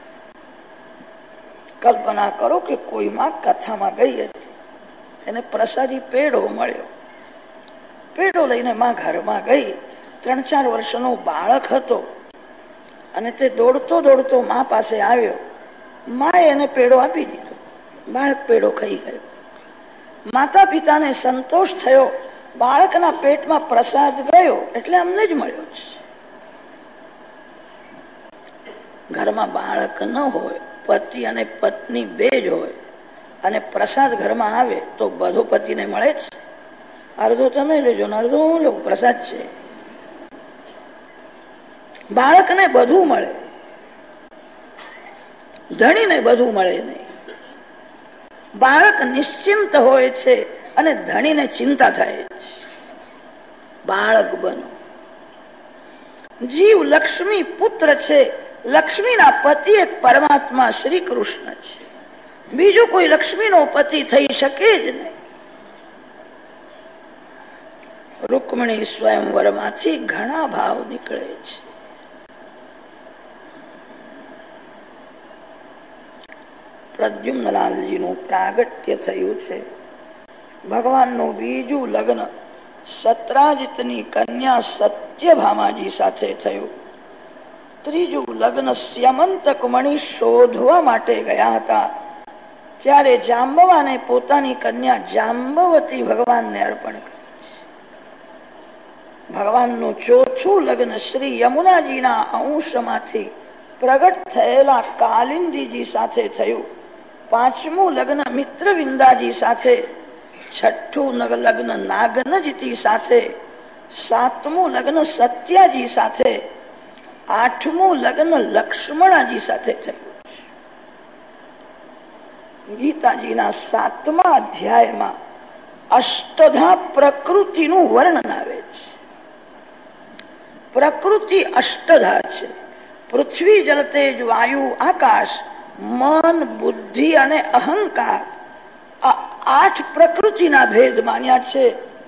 કલ્પના કરો કે કોઈ માં કથામાં ગઈ હતી, એને પ્રસાદી પેડો મળ્યો. પેડો લઈને માં ઘરમાં ગઈ. 3-4 વર્ષનો બાળક હતો અને તે દોડતો દોડતો માં પાસે આવ્યો. માએ એને પેડો આપી દીધો. બાળક પેડો ખાઈ ગયો. માતા પિતાને સંતોષ થયો. બાળકના પેટમાં પ્રસાદ ગયો એટલે અમને જ મળ્યો છે. ઘરમાં બાળક ન હોય, પતિ અને પત્ની બે જ હોય અને પ્રસાદ ઘરમાં આવે તો બધો પતિને મળે જ. અડધો તમે લેજો ને અડધો હું લઉં, પ્રસાદ છે. બાળકને બધું મળે, ધણીને બધું મળે નહીં. બાળક નિશ્ચિંત હોય છે અને ધણીને ચિંતા થાય છે. બાળક બનો. જીવ લક્ષ્મી પુત્ર છે. લક્ષ્મીના પતિ એક પરમાત્મા શ્રી કૃષ્ણ છે. બીજું કોઈ લક્ષ્મીનો પતિ થઈ શકે જ નહીં. રૂકમણી સ્વયંવરમાંથી ઘણા ભાવ નીકળે છે. પ્રદ્યુમ્નલાલજીનું પ્રાગટ્ય થયું છે. ભગવાનનું બીજું લગ્ન સત્રાજીતની કન્યા સત્યભામાજી સાથે થયું. ત્રીજું લગ્ન સ્યમંતક મણિ શોધવા માટે ગયા હતા ત્યારે જાંબવાને પોતાની કન્યા જાંબવતી ભગવાનને અર્પણ કરી. ભગવાનનું ચોથું લગ્ન શ્રી યમુનાજીના અંશમાંથી પ્રગટ થયેલા કાલિંદીજી સાથે થયું. પાંચમું લગ્ન મિત્રવિંદાજી સાથે. છઠ્ઠું લગ્ન નાગનજીતી સાથે. સાતમું લગ્ન સત્યાજી સાથે. આઠમું લગ્ન લક્ષ્મણાજી સાથે થયું. ગીતાજીના 7મા અધ્યાયમાં અષ્ટધા પ્રકૃતિનું વર્ણન આવે છે. પ્રકૃતિ અષ્ટધા છે. પૃથ્વી, જલ, તેજ, વાયુ, આકાશ, મન, બુદ્ધિ અને અહંકાર. આ 8 પ્રકૃતિના ભેદ માન્યા છે.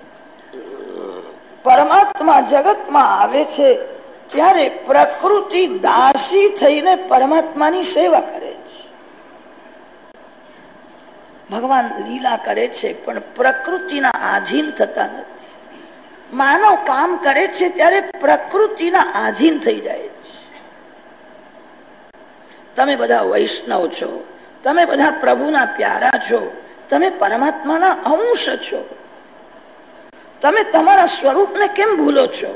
પરમાત્મા જગતમાં આવે છે ત્યારે પ્રકૃતિ દાસી થઈને પરમાત્માની સેવા કરે છે. ભગવાન લીલા કરે છે પણ પ્રકૃતિના આધીન થતા નથી. માનવ કામ કરે છે ત્યારે પ્રકૃતિના આધીન થઈ જાય છે. તમે બધા વૈષ્ણવ છો, તમે બધા પ્રભુના પ્યારા છો, તમે પરમાત્માના અંશ છો. તમે તમારા સ્વરૂપને કેમ ભૂલો છો?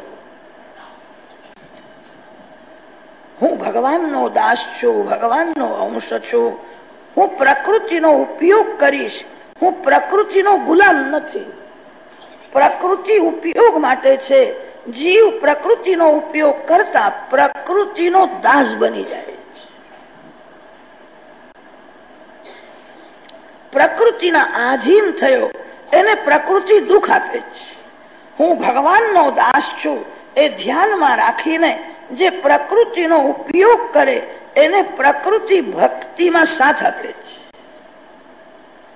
હું ભગવાનનો દાસ છું, ભગવાનનો અંશ છું. હું પ્રકૃતિનો ઉપયોગ કરીશ. હું પ્રકૃતિનો ગુલામ નથી. પ્રકૃતિ ઉપયોગ માટે છે. જીવ પ્રકૃતિનો ઉપયોગ કરતા પ્રકૃતિનો દાસ બની જાય. પ્રકૃતિના આધીન થયો એને પ્રકૃતિ દુઃખ આપે છે. હું ભગવાનનો દાસ છું એ ધ્યાનમાં રાખીને જે પ્રકૃતિનો ઉપયોગ કરે એને પ્રકૃતિ ભક્તિમાં સાથ આપે છે.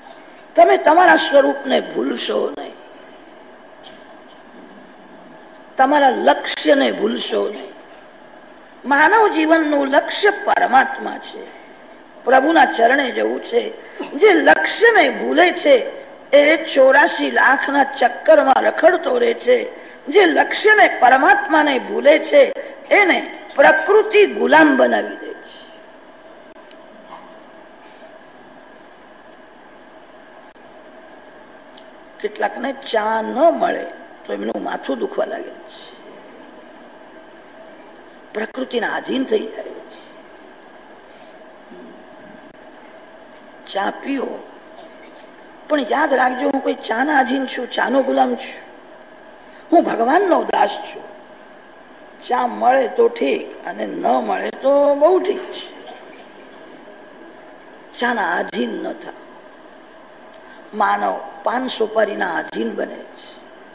તમે તમારા સ્વરૂપને ભૂલશો નહીં. તમારા લક્ષ્યને ભૂલશો નહીં. માનવ જીવનનું લક્ષ્ય પરમાત્મા છે, પ્રભુના ચરણે જવું છે. જે લક્ષ્યને ભૂલે છે એ 84 લાખના ચક્કરમાં રખડતો રહે છે. જે લક્ષ્યને પરમાત્માને ભૂલે છે એને પ્રકૃતિ ગુલામ બનાવી દે છે. કેટલાકને ચા ન મળે તો એમનું માથું દુખવા લાગે છે, પ્રકૃતિના આધીન થઈ જાય છે. ચા પીઓ, પણ યાદ રાખજો, હું કોઈ ચાના આધીન છું, ચાનો ગુલામ છું. હું ભગવાનનો દાસ છું. ચા મળે તો ઠીક, અને ન મળે તો બહુ ઠીક છે. ચાના આધીન ન થાય. માનવ પાન સોપારીના આધીન બને છે.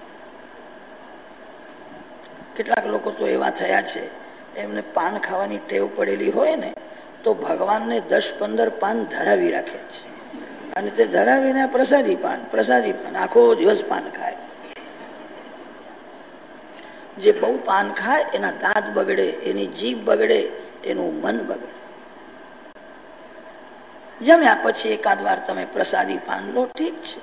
કેટલાક લોકો તો એવા થયા છે, એમને પાન ખાવાની ટેવ પડેલી હોય ને તો ભગવાનને 10-15 પાન ધરાવી રાખે છે, અને તે ધરાવીને પ્રસાદી પાન આખો દિવસ પાન ખાય. જે બહુ પાન ખાય એના દાંત બગડે, એની જીભ બગડે, એનું મન બગડે. જમ્યા પછી એકાદ વાર તમે પ્રસાદી પાન લો, ઠીક છે.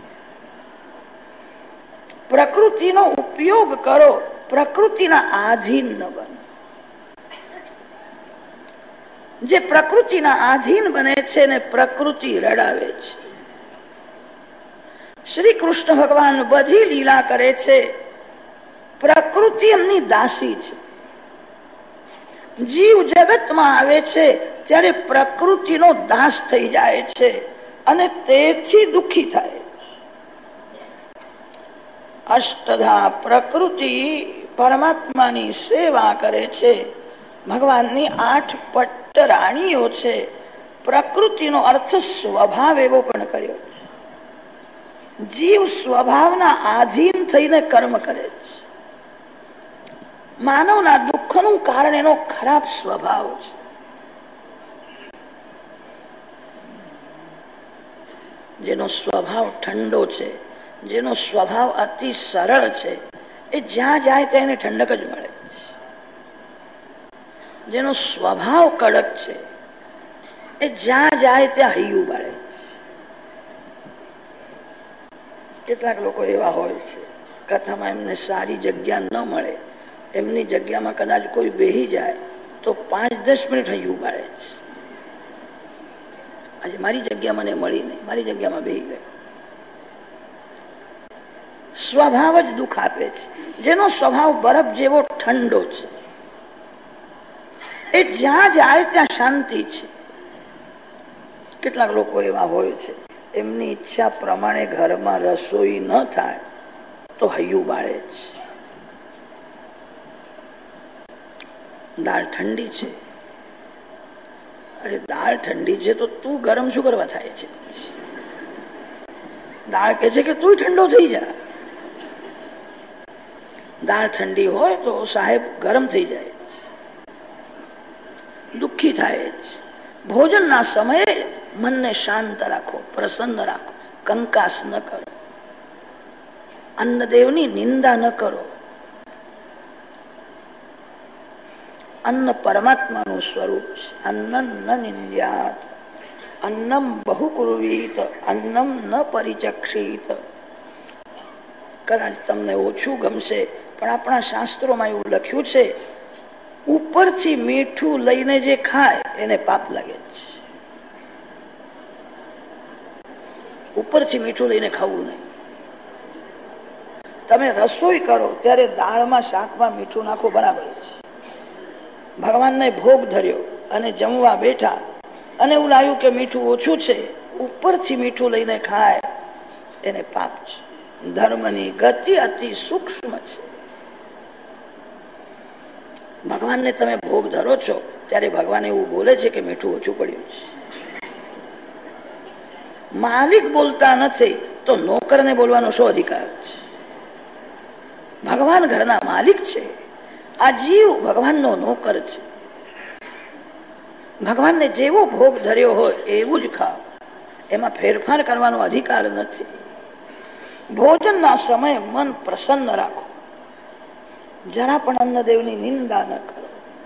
પ્રકૃતિનો ઉપયોગ કરો, પ્રકૃતિના આધીન ન બનો. જે પ્રકૃતિના આધીન બને છે ને પ્રકૃતિ રડાવે છે. શ્રી કૃષ્ણ ભગવાન બધી લીલા કરે છે, પ્રકૃતિ એમની દાસી છે. જીવ જગતમાં આવે છે ત્યારે પ્રકૃતિનો દાસ થઈ જાય છે અને તેથી દુઃખી થાય છે. અષ્ટધા પ્રકૃતિ પરમાત્માની સેવા કરે છે. ભગવાનની 8 પટ્ટ રાણીઓ છે. પ્રકૃતિનો અર્થ સ્વભાવ એવો પણ કર્યો છે. જીવ સ્વભાવના આધીન થઈને કર્મ કરે છે. માનવના દુઃખનું કારણ એનો ખરાબ સ્વભાવ છે. જેનો સ્વભાવ ઠંડો છે, જેનો સ્વભાવ અતિ સરળ છે, એ જ્યાં જાય ત્યાં એને ઠંડક જ મળે છે. જેનો સ્વભાવ કડક છે એ જ્યાં જાય ત્યાં હૈયું બાળે છે. કેટલાક લોકો એવા હોય છે, કથામાં એમને સારી જગ્યા ન મળે, એમની જગ્યામાં કદાચ કોઈ બેહી જાય તો 5-10 મિનિટ હૈયું બાળે છે. આજે મારી જગ્યા મને મળી નહીં, મારી જગ્યામાં બેહી ગયો. સ્વભાવ જ દુઃખ આપે છે. જેનો સ્વભાવ બરફ જેવો ઠંડો છે એ જ્યાં જાય ત્યાં શાંતિ છે. કેટલાક લોકો એવા હોય છે, એમની ઈચ્છા પ્રમાણે ઘરમાં રસોઈ ન થાય તો હૈયું બાળે છે. દાળ ઠંડી છે, અરે દાળ ઠંડી છે તો તું ગરમ શું કરવા થાય છે? દાળ કે છે કે તું ઠંડો થઈ જા. દાળ ઠંડી હોય તો સાહેબ ગરમ થઈ જાય, દુઃખી થાય છે. ભોજનના સમયે મનને શાંત રાખો, પ્રસન્ન રાખો, કંકાસ ન કરો, અન્નદેવની નિંદા ન કરો. અન્ન પરમાત્માનું સ્વરૂપ છે. અન્નમ ન નિંદ્યાત, અન્નમ બહુ કુર્વીત, અન્નમ ન પરિચક્ષિત. કદાચ તમને ઓછું ગમશે, પણ આપણા શાસ્ત્રોમાં એવું લખ્યું છે, ઉપરથી મીઠું લઈને જે ખાય એને પાપ લાગે છે. ઉપરથી મીઠું લઈને ખાવું નહીં. તમે રસોઈ કરો ત્યારે દાળમાં, શાકમાં મીઠું નાખો, બરાબર છે. ભગવાનને ભોગ ધર્યો અને જમવા બેઠા અને એવું લાગ્યું કે મીઠું ઓછું છે, ઉપરથી મીઠું લઈને ખાય એને પાપ છે. ધર્મની ગતિ અતિ સૂક્ષ્મ છે. ભગવાનને તમે ભોગ ધરો છો ત્યારે ભગવાન એવું બોલે છે કે મીઠું ઓછું પડ્યું છે. માલિક બોલતા નથી તો નોકરને બોલવાનો શું અધિકાર છે? ભગવાન ઘરના માલિક છે. આ જીવ ભગવાનનો નોકર છે. ભગવાનને જેવો ભોગ ધર્યો હોય એવું જ ખાઓ, એમાં ફેરફાર કરવાનો અધિકાર નથી. ભોજનના સમયે મન પ્રસન્ન રાખો. જરા પણ અન્નદેવની નિંદા ન કરો.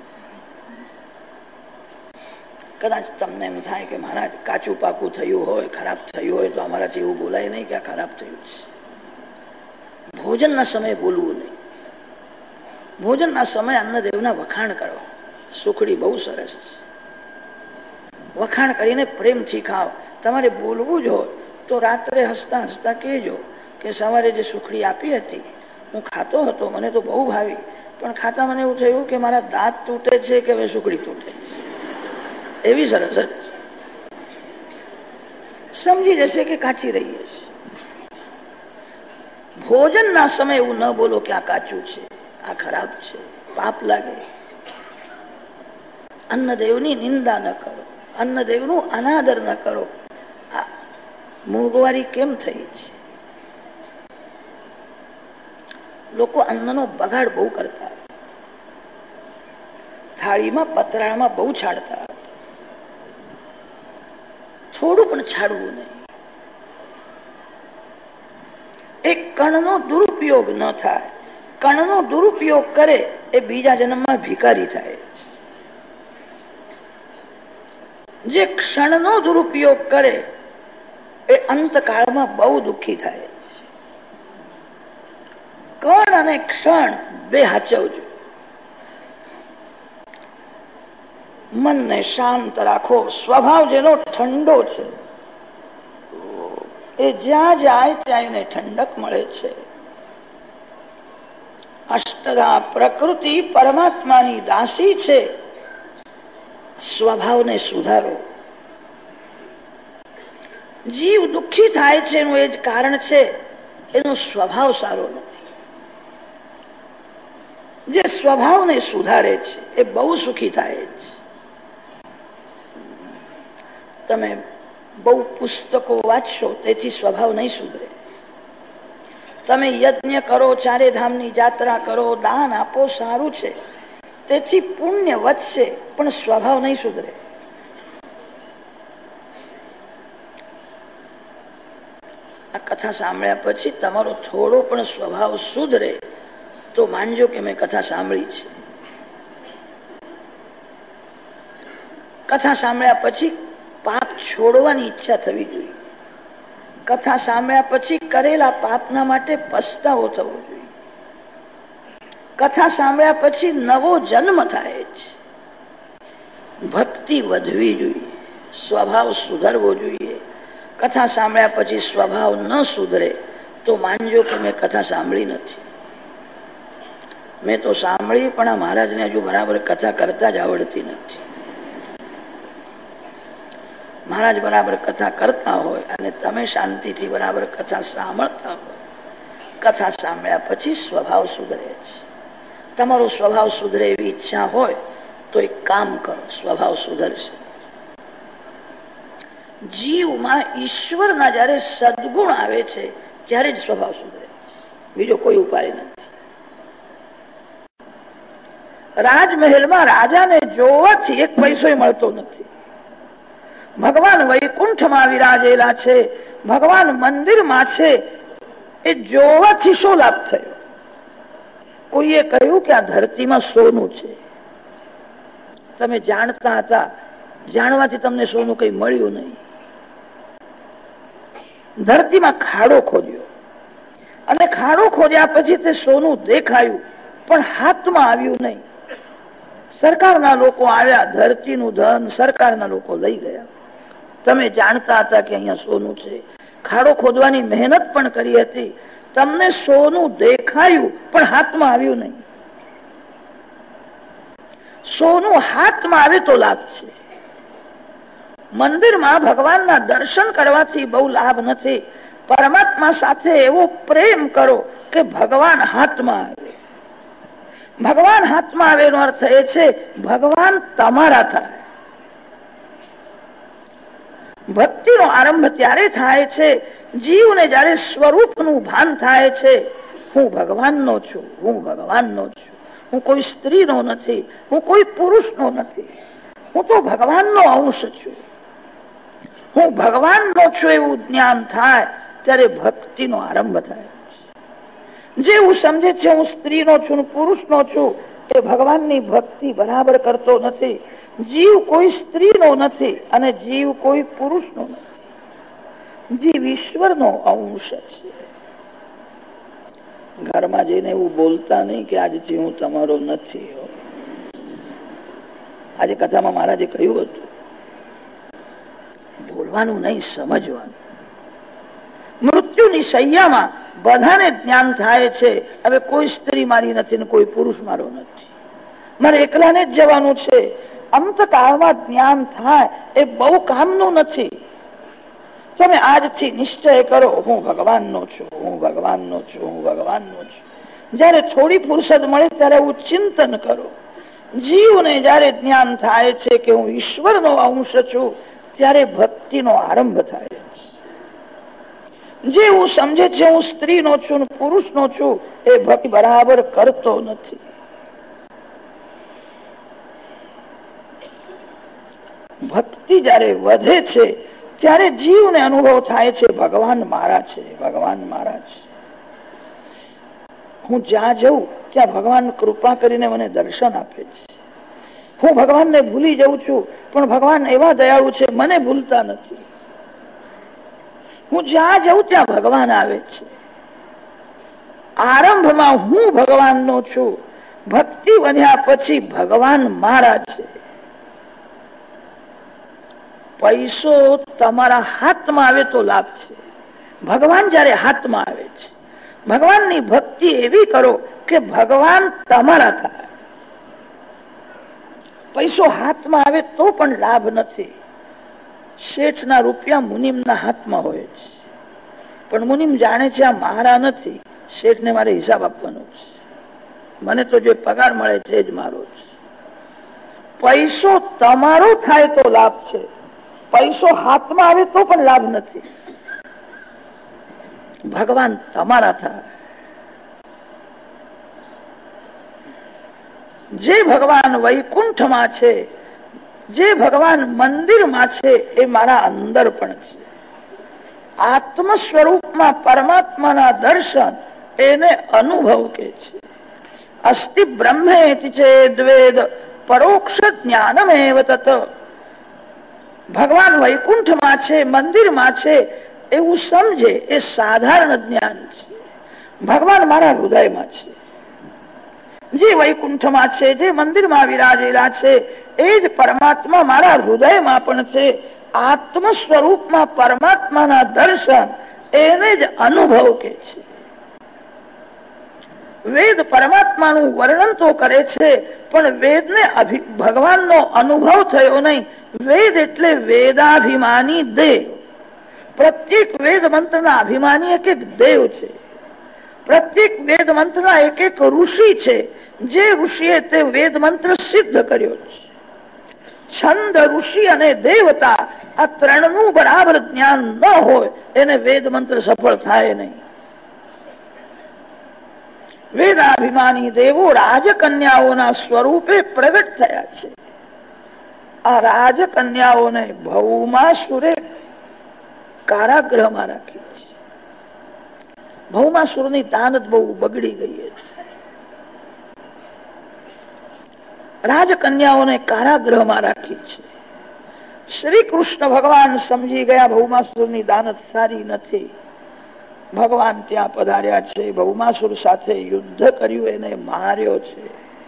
કદાચ તમને એમ થાય કે મહારાજ કાચું પાકું થયું હોય, ખરાબ થયું હોય તો અમારાથી એવું બોલાય નહીં કે આ ખરાબ થયું છે. ભોજનના સમયે બોલવું નહીં. ભોજનના સમયે અન્નદેવના વખાણ કરો. સુખડી બહુ સરસ છે, વખાણ કરીને પ્રેમથી ખાઓ. તમારે બોલવું જ હોય તો રાત્રે હસતા હસતા કહેજો કે સવારે જે સુખડી આપી હતી હું ખાતો હતો, મને તો બહુ ભાવી, પણ ખાતા મને એવું થયું કે મારા દાંત તૂટે છે કે હવે સુખડી તૂટે છે. એવી સરસ જ સમજી જશે કે કાચી રહી હશે. ભોજનના સમય એવું ન બોલો કે આ કાચું છે, આ ખરાબ છે, પાપ લાગે. અન્નદેવની નિંદા ન કરો, અન્નદેવનું અનાદર ન કરો. આ મોંઘવારી કેમ થઈ છે? લોકો અન્નનો બગાડ બહુ કરતા, થાળીમાં પતરાળમાં બહુ છાડતા. થોડું પણ છાડવું નહીં. એક કણનો દુરુપયોગ ન થાય. કણનો દુરુપયોગ કરે એ બીજા જન્મમાં ભિખારી થાય. જે ક્ષણનો દુરુપયોગ કરે એ અંતકાળમાં બહુ દુઃખી થાય. કણ અને ક્ષણ બે હાચવજો. મનને શાંત રાખો. સ્વભાવ જેનો ઠંડો છે એ જ્યાં જાય ત્યાં એને ઠંડક મળે છે. અષ્ટધા પ્રકૃતિ પરમાત્માની દાસી છે. સ્વભાવને સુધારો. જીવ દુઃખી થાય છે એનું એ જ કારણ છે એનો સ્વભાવ સારો નથી. જે સ્વભાવને સુધારે છે એ બહુ સુખી થાય છે. તમે બહુ પુસ્તકો વાંચશો તેથી સ્વભાવ નહીં સુધરે. તમે યજ્ઞ કરો, ચારે ધામની યાત્રા કરો, દાન આપો, સારું છે, તેથી પુણ્ય વધશે, પણ સ્વભાવ નહીં સુધરે. આ કથા સાંભળ્યા પછી તમારો થોડો પણ સ્વભાવ સુધરે તો માનજો કે મેં કથા સાંભળી છે. કથા સાંભળ્યા પછી પાપ છોડવાની ઈચ્છા થવી જોઈએ. કથા સાંભળ્યા પછી કરેલા પાપના માટે પસ્તાવો થવો જોઈએ. કથા સાંભળ્યા પછી નવો જન્મ થાય છે. ભક્તિ વધવી જોઈએ. સ્વભાવ સુધરવો જોઈએ. કથા સાંભળ્યા પછી સ્વભાવ ન સુધરે તો માનજો કે મેં કથા સાંભળી નથી. મેં તો સાંભળી પણ આ મહારાજને હજુ બરાબર કથા કરતા જ આવડતી નથી. મહારાજ બરાબર કથા કરતા હોય અને તમે શાંતિથી બરાબર કથા સાંભળતા હોય, કથા સાંભળ્યા પછી સ્વભાવ સુધરે છે. તમારો સ્વભાવ સુધરે એવી ઈચ્છા હોય તો એક કામ કરો, સ્વભાવ સુધરશે. જીવમાં ઈશ્વરના જયારે સદગુણ આવે છે ત્યારે જ સ્વભાવ સુધરે. બીજો કોઈ ઉપાય નથી. રાજમહેલમાં રાજાને જોવાથી એક પૈસો મળતો નથી. ભગવાન વૈકુંઠમાં વિરાજેલા છે, ભગવાન મંદિરમાં છે, એ જોવાથી શું લાભ થયો? કોઈએ કહ્યું કે આ ધરતીમાં સોનું છે. તમે જાણતા હતા, જાણવાથી તમને સોનું કઈ મળ્યું નહીં. ધરતીમાં ખાડો ખોદ્યો અને ખાડો ખોદ્યા પછી તે સોનું દેખાયું પણ હાથમાં આવ્યું નહીં. સરકારના લોકો આવ્યા, ધરતીનું ધન સરકારના લોકો લઈ ગયા. તમે જાણતા હતા કે અહીંયા સોનું છે, ખાડો ખોદવાની મહેનત પણ કરી હતી, તમને સોનું દેખાયું પણ હાથમાં આવ્યું નહીં. સોનું હાથમાં આવે તો લાભ છે. મંદિરમાં ભગવાનના દર્શન કરવાથી બહુ લાભ નથી. પરમાત્મા સાથે એવો પ્રેમ કરો કે ભગવાન હાથમાં આવે. ભગવાન હાથમાં આવે એનો અર્થ એ છે ભગવાન તમારા થાય. ભક્તિનો આરંભ ત્યારે થાય છે જીવને જયારે સ્વરૂપનું ભાન થાય છે. હું ભગવાનનો છું, હું ભગવાનનો છું, હું કોઈ સ્ત્રીનો નથી, હું કોઈ પુરુષનો નથી, હું તો ભગવાનનો અંશ છું, હું ભગવાનનો છું એવું જ્ઞાન થાય ત્યારે ભક્તિનો આરંભ થાય. જે હું સમજે છે હું સ્ત્રીનો છું પુરુષનો છું, એ ભગવાનની ભક્તિ બરાબર કરતો નથી. જીવ કોઈ સ્ત્રીનો નથી અને જીવ કોઈ પુરુષનો નથી. જીવ ઈશ્વરનો અંશ છે. ઘરમાં જઈને એવું બોલતા નહીં કે આજથી હું તમારો નથી. આજે કથામાં મહારાજે કહ્યું હતું, બોલવાનું નહીં, સમજવાનું. મૃત્યુની શૈયામાં બધાને જ્ઞાન થાય છે, હવે કોઈ સ્ત્રી મારી નથી ને કોઈ પુરુષ મારો નથી, મારે એકલાને જ જવાનું છે. અંતકાળમાં જ્ઞાન થાય એ બહુ કામનું નથી. તમે આજથી નિશ્ચય કરો, હું ભગવાનનો છું, હું ભગવાનનો છું, હું ભગવાનનો છું. જયારે થોડી ફુરસદ મળે ત્યારે હું ચિંતન કરો. જીવને જયારે જ્ઞાન થાય છે કે હું ઈશ્વરનો અંશ છું, ત્યારે ભક્તિનો આરંભ થાય છે. જે હું સમજે છે હું સ્ત્રીનો છું પુરુષનો છું, એ ભક્તિ બરાબર કરતો નથી. ભક્તિ જયારે વધે છે ત્યારે જીવને અનુભવ થાય છે ભગવાન મારા છે, ભગવાન મારા છે. હું જ્યાં જઉં ત્યાં ભગવાન કૃપા કરીને મને દર્શન આપે છે. હું ભગવાનને ભૂલી જાઉં છું પણ ભગવાન એવા દયાળુ છે, મને ભૂલતા નથી. હું જ્યાં જઉં ત્યાં ભગવાન આવે છે. આરંભમાં હું ભગવાનનો છું, ભક્તિ વધ્યા પછી ભગવાન મારા છે. પૈસો તમારા હાથમાં આવે તો લાભ છે, ભગવાન જયારે હાથમાં આવે છે. ભગવાનની ભક્તિ એવી કરો કે ભગવાન તમારા થાય. પૈસો હાથમાં આવે તો પણ લાભ નથી. શેઠના રૂપિયા મુનિમના હાથમાં હોય છે, પણ મુનિમ જાણે છે આ મારા નથી, શેઠને મારે હિસાબ આપવાનો છે. મને તો જે પગાર મળે છે એ જ મારો છે. પૈસો તમારો થાય તો લાભ છે, પૈસો હાથમાં આવે તો પણ લાભ નથી. ભગવાન તમારા થાય. જે ભગવાન વૈકુંઠમાં છે, જે ભગવાન મંદિરમાં છે, એ મારા અંદર પણ છે. આત્મ સ્વરૂપમાં પરમાત્માના દર્શન એને અનુભવ કે છે. અસ્તિ બ્રહ્મેતિ ચેદ્વેદ પરોક્ષ જ્ઞાનમેવ તત. ભગવાન વૈકુંઠમાં છે, મંદિરમાં છે એવું સમજે એ સાધારણ જ્ઞાન છે. ભગવાન મારા હૃદયમાં છે. જે વૈકુંઠમાં છે, જે મંદિરમાં વિરાજેલા છે, એ જ પરમાત્મા મારા હૃદયમાં પણ છે. આત્મ સ્વરૂપમાં પરમાત્માના દર્શન એને જ અનુભવ કે છે. વેદ પરમાત્માનું વર્ણન તો કરે છે, પણ વેદને ભગવાનનો અનુભવ થયો નહીં. વેદ એટલે વેદાભિમાની દેવ. પ્રત્યેક વેદ મંત્રના અભિમાની એક એક દેવ છે. પ્રત્યેક વેદ મંત્રના એક એક ઋષિ છે. જે ઋષિએ તે વેદ મંત્ર સિદ્ધ કર્યો છે. છંદ, ઋષિ અને દેવતા આ ત્રણનું બરાબર જ્ઞાન ન હોય એને વેદ મંત્ર સફળ થાય નહીં. વેદાભિમાની દેવો રાજકન્યાઓના સ્વરૂપે પ્રગટ થયા છે. આ રાજકન્યાઓને ભૌમાસુરે કારાગૃહમાં રાખી છે. ભૌમાસુરની દાનત બહુ બગડી ગઈ છે. રાજકન્યાઓને કારાગૃહમાં રાખી છે. શ્રી કૃષ્ણ ભગવાન સમજી ગયા ભૌમાસુરની દાનત સારી નથી. ભગવાન ત્યાં પધાર્યા છે. ભૌમાસુર સાથે યુદ્ધ કર્યું, એને માર્યો છે.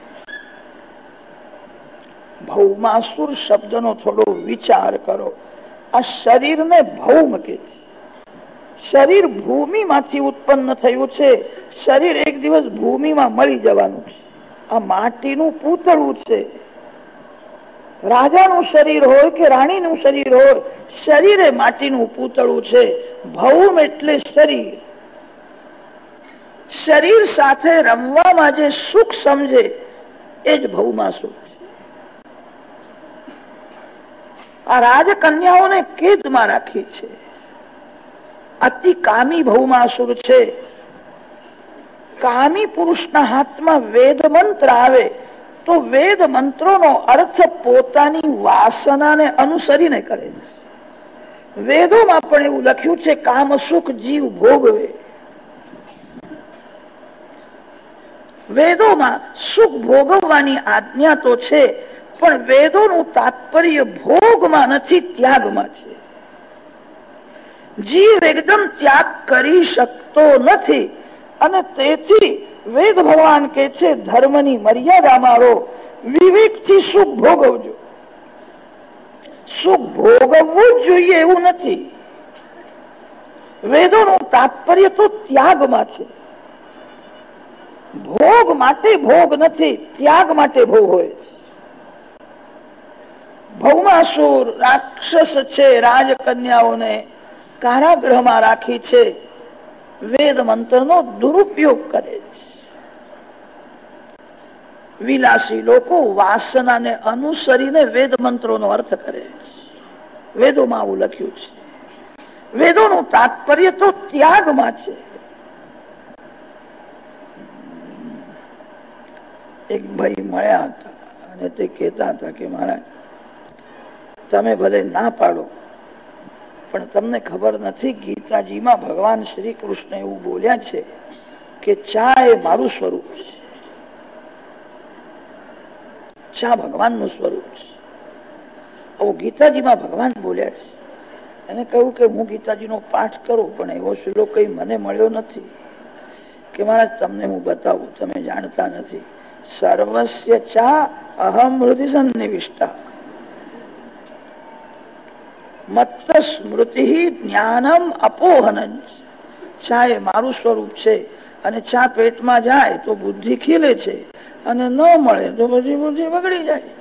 ભૌમાસુર શબ્દનો થોડો વિચાર કરો. આ શરીરને ભૌમ કે છે. શરીર ભૂમિમાંથી ઉત્પન્ન થયું છે. શરીર એક દિવસ ભૂમિમાં મળી જવાનું છે. આ માટીનું પૂતળું છે. રાજાનું શરીર હોય કે રાણીનું શરીર હોય, શરીર એ માટીનું પૂતળું છે. ભૌમ એટલે શરીર. શરીર સાથે રમવામાં જે સુખ સમજે એ જ ભૌમાસુર છે. આ રાજકન્યાઓને કેદમાં રાખી છે. અતિ કામી ભૌમાસુર છે. કામી પુરુષના હાથમાં વેદ મંત્ર આવે તો વેદ મંત્રોનો અર્થ પોતાની વાસનાને અનુસરીને કરે છે. વેદોમાં પણ એવું લખ્યું છે કામ સુખ જીવ ભોગવે. વેદોમાં સુખ ભોગવવાની આજ્ઞા તો છે, પણ વેદોનું તાત્પર્ય ભોગમાં નથી, ત્યાગમાં છે. જીવ એકદમ ત્યાગ કરી શકતો નથી, અને તેથી વેદ ભગવાન કે છે ધર્મની મર્યાદામાં રહો, વિવેકથી સુખ ભોગવજો. સુખ ભોગવવું જ જોઈએ એવું નથી. વેદોનું તાત્પર્ય તો ત્યાગમાં છે. ભોગ માટે ભોગ નથી, ત્યાગ માટે ભોગ હોય છે. ભૌમાસુર રાક્ષસ છે, રાજકન્યાઓને કારાગૃહમાં રાખી છે, વેદ મંત્રનો દુરુપયોગ કરે છે. વિલાસી લોકો વાસનાને અનુસરીને વેદ મંત્રોનો અર્થ કરે છે. વેદોમાં આવું લખ્યું છે. વેદોનું તાત્પર્ય તો ત્યાગમાં છે. એક ભાઈ મળ્યા હતા અને તે કહેતા હતા કે મહારાજ, તમે ભલે ના પાડો, પણ તમને ખબર નથી ગીતાજીમાં ભગવાન શ્રી કૃષ્ણ એવું બોલ્યા છે કે ચા એ મારું સ્વરૂપ છે. ચા ભગવાનનું સ્વરૂપ છે. આવું ગીતાજીમાં ભગવાન બોલ્યા છે. એને કહ્યું કે હું ગીતાજીનો પાઠ કરું, પણ એવો શ્લોક કઈ મને મળ્યો નથી. કે મહારાજ તમને હું બતાવું, તમે જાણતા નથી. સર્વસ્ય ચા અહમ હૃદય સન્નિવિષ્ટા મત્ત સ્મૃતિ જ્ઞાનમ અપોહનં. ચા એ મારું સ્વરૂપ છે, અને ચા પેટમાં જાય તો બુદ્ધિ ખીલે છે, અને ન મળે તો પછી બુદ્ધિ બગડી જાય.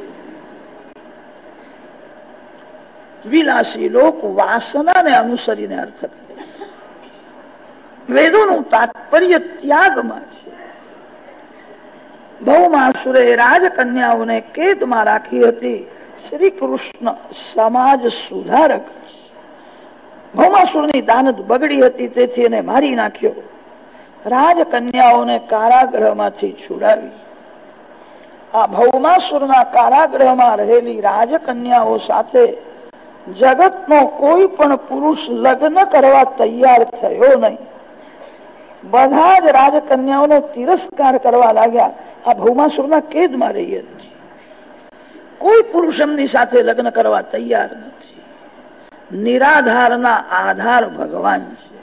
વિલાસી લોકો વાસનાને અનુસરીને અર્થ કરે. વેદોનું તાત્પર્ય ત્યાગમાં છે. ભૌમાસુરે રાજકન્યાઓને કેદમાં રાખી હતી. શ્રી કૃષ્ણ સમાજ સુધારક. ભૌમાસુરની દાનત બગડી હતી, તેથી એને મારી નાખ્યો. રાજકન્યાઓને કારાગૃહમાંથી છુડાવી. આ ભૌમાસુરના કારાગૃહમાં રહેલી રાજકન્યાઓ સાથે જગતનો કોઈ પણ પુરુષ લગ્ન કરવા તૈયાર થયો નહીં. બધા જ રાજકન્યાઓનો તિરસ્કાર કરવા લાગ્યા. આ ભૌમાસુરના કેદમાં રહી હતી. કોઈ પુરુષ એમની સાથે લગ્ન કરવા તૈયાર નથી. નિરાધારના આધાર ભગવાન છે.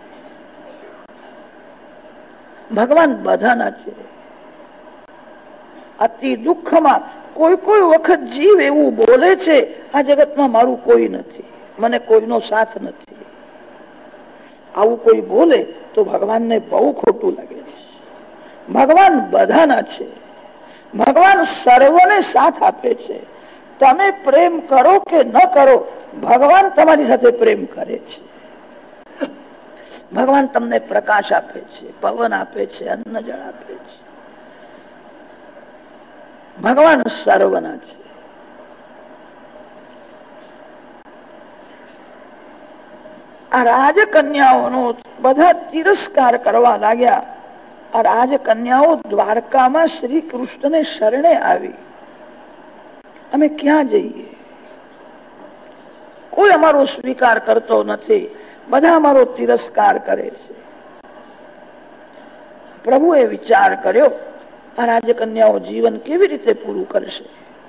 ભગવાન બધાના છે. અતિ દુઃખમાં કોઈ વખત જીવ એવું બોલે છે, આ જગતમાં મારું કોઈ નથી, મને કોઈનો સાથ નથી. આવું કોઈ બોલે તો ભગવાનને બહુ ખોટું લાગે છે. ભગવાન બધાના છે. ભગવાન સર્વને સાથ આપે છે. તમે પ્રેમ કરો કે ન કરો, ભગવાન તમારી સાથે પ્રેમ કરે છે. ભગવાન તમને પ્રકાશ આપે છે, પવન આપે છે, અન્ન જળ આપે છે. ભગવાન સર્વના છે. આ રાજકન્યાઓનો બધા તિરસ્કાર કરવા લાગ્યા. આ રાજકન્યાઓ દ્વારકામાં શ્રી કૃષ્ણને શરણે આવી. અમે ક્યાં જઈએ? કોઈ અમારો સ્વીકાર કરતો નથી, બધા અમારો તિરસ્કાર કરે છે. પ્રભુએ વિચાર કર્યો, આ રાજકન્યાઓ જીવન કેવી રીતે પૂરું કરશે?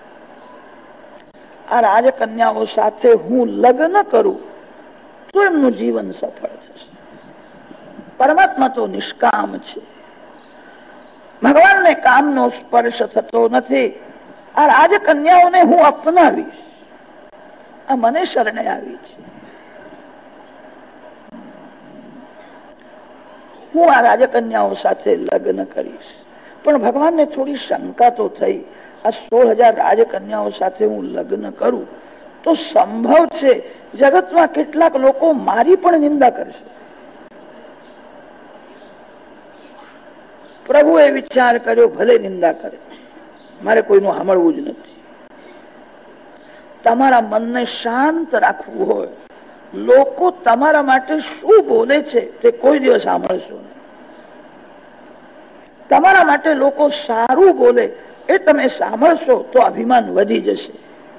આ રાજકન્યાઓ સાથે હું લગ્ન કરું તો એમનું જીવન સફળ થશે. પરમાત્મા તો નિષ્કામ છે. ભગવાનને કામનો સ્પર્શ થતો નથી. આ રાજકન્યાઓને હું અપનાવીશ. આ મને શરણે આવી છે. હું આ રાજકન્યાઓ સાથે લગ્ન કરીશ. પણ ભગવાનને થોડી શંકા તો થઈ. આ 16,000 રાજકન્યાઓ સાથે હું લગ્ન કરું તો સંભવ છે જગતમાં કેટલાક લોકો મારી પણ નિંદા કરશે. પ્રભુએ વિચાર કર્યો, ભલે નિંદા કરે, મારે કોઈનું સાંભળવું જ નથી. તમારા મનને શાંત રાખવું હોય, લોકો તમારા માટે શું બોલે છે તે કોઈ દિવસ સાંભળશો નહીં. તમારા માટે લોકો સારું બોલે એ તમે સાંભળશો તો અભિમાન વધી જશે.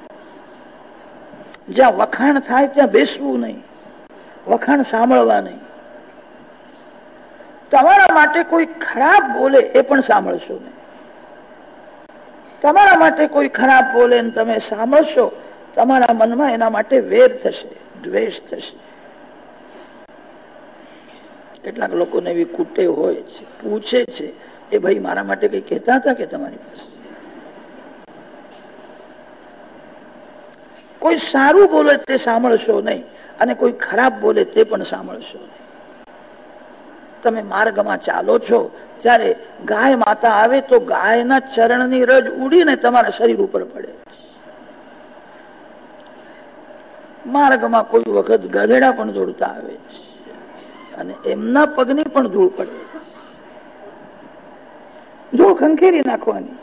જ્યાં વખાણ થાય ત્યાં બેસવું નહીં, વખાણ સાંભળવા નહીં. તમારા માટે કોઈ ખરાબ બોલે એ પણ સાંભળશો નહીં. તમારા માટે કોઈ ખરાબ બોલે ને તમે સાંભળશો, તમારા મનમાં એના માટે વેર થશે, દ્વેષ થશે. કેટલાક લોકોને એવી કુટેવ હોય છે, પૂછે છે એ ભાઈ મારા માટે કઈ કહેતા હતા કે તમારી પાસે? કોઈ સારું બોલે તે સાંભળશો નહીં અને કોઈ ખરાબ બોલે તે પણ સાંભળશો નહીં. તમે માર્ગમાં ચાલો છો ત્યારે ગાય માતા આવે તો ગાયના ચરણની રજ ઉડીને તમારા શરીર ઉપર પડે. માર્ગમાં કોઈ વખત ગધેડા પણ દોડતા આવે છે અને એમના પગની પણ ધૂળ પડે. ધૂળ ખંખેરી નાખવાની.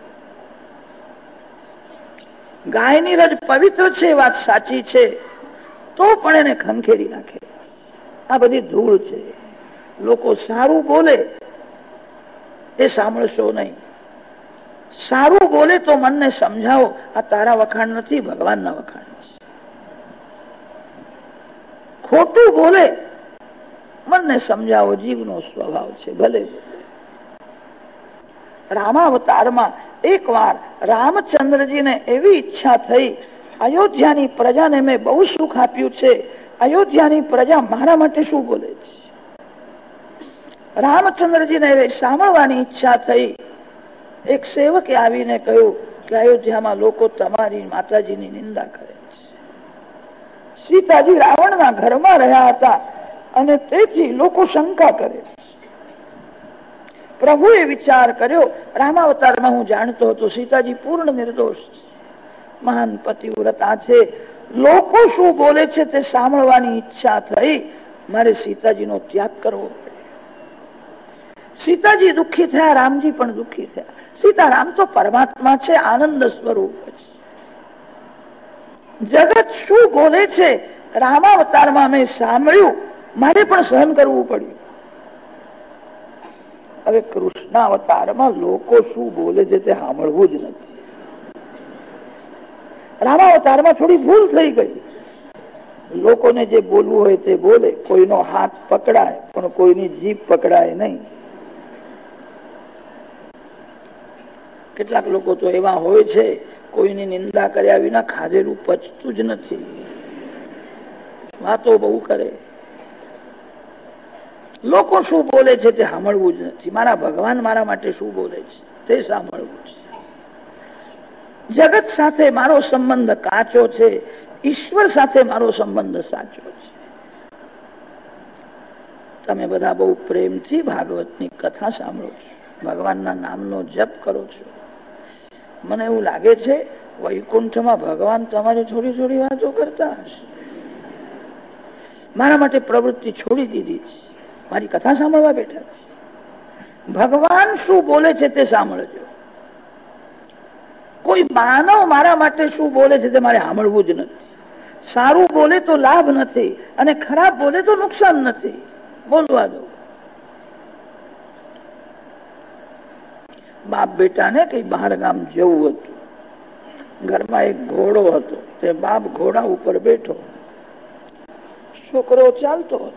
ગાયની રજ પવિત્ર છે, વાત સાચી છે, તો પણ એને ખંખેરી નાખે. આ બધી ધૂળ છે. લોકો સારું બોલે એ સાંભળશો નહીં. સારું બોલે તો મનને સમજાવો આ તારા વખાણ નથી, ભગવાનના વખાણ છે. ખોટું બોલે મનને સમજાવો, જીવનો સ્વભાવ છે, ભલે. રામાવતારમાં એક વાર રામચંદ્રજીને એવી ઈચ્છા થઈ, અયોધ્યાની પ્રજાને મેં બહુ સુખ આપ્યું છે, અયોધ્યાની પ્રજા મારા માટે શું બોલે છે. રામચંદ્રજીને એવી સાંભળવાની ઈચ્છા થઈ. એક સેવકે આવીને કહ્યું કે અયોધ્યામાં લોકો તમારી માતાજીની નિંદા કરે છે. સીતાજી રાવણના ઘરમાં રહ્યા હતા અને તેથી લોકો શંકા કરે. પ્રભુએ વિચાર કર્યો, રામાવતારમાં હું જાણતો હતો સીતાજી પૂર્ણ નિર્દોષ છે, મહાન પતિવ્રતા છે, લોકો શું બોલે છે તે સાંભળવાની ઈચ્છા થઈ, મારે સીતાજીનો ત્યાગ કરવો પડે. સીતાજી દુઃખી થયા, રામજી પણ દુઃખી થયા. સીતારામ તો પરમાત્મા છે, આનંદ સ્વરૂપ છે. જગત શું બોલે છે રામાવતારમાં મેં સાંભળ્યું, મારે પણ સહન કરવું પડ્યું. હવે કૃષ્ણાવતારમાં લોકો શું બોલે છે તે સાંભળવું જ નથી. રામાવતારમાં થોડી ભૂલ થઈ ગઈ. લોકોને જે બોલવું હોય તે બોલે, કોઈનો હાથ પકડાય પણ કોઈની જીભ પકડાય નહીં. કેટલાક લોકો તો એવા હોય છે, કોઈની નિંદા કર્યા વિના ખાધેલું પચતું જ નથી, વાતો બહુ કરે. લોકો શું બોલે છે તે સાંભળવું જ નથી. મારા ભગવાન મારા માટે શું બોલે છે તે સાંભળવું છે. જગત સાથે મારો સંબંધ કાચો છે, ઈશ્વર સાથે મારો સંબંધ સાચો છે. તમે બધા બહુ પ્રેમથી ભાગવતની કથા સાંભળો છો, ભગવાનના નામનો જપ કરો છો. મને એવું લાગે છે વૈકુંઠમાં ભગવાન તમારી થોડી થોડી વાતો કરતા હશે. મારા માટે પ્રવૃત્તિ છોડી દીધી છે, મારી કથા સાંભળવા બેઠા છે. ભગવાન શું બોલે છે તે સાંભળજો. કોઈ માનવ મારા માટે શું બોલે છે તે મારે સાંભળવું જ નથી. સારું બોલે તો લાભ નથી અને ખરાબ બોલે તો નુકસાન નથી, બોલવા દો. બાપ બેટાને કઈ બહાર ગામ જવું હતું, ઘરમાં એક ઘોડો હતો, તે બાપ ઘોડા ઉપર બેઠો, છોકરો ચાલતો હતો.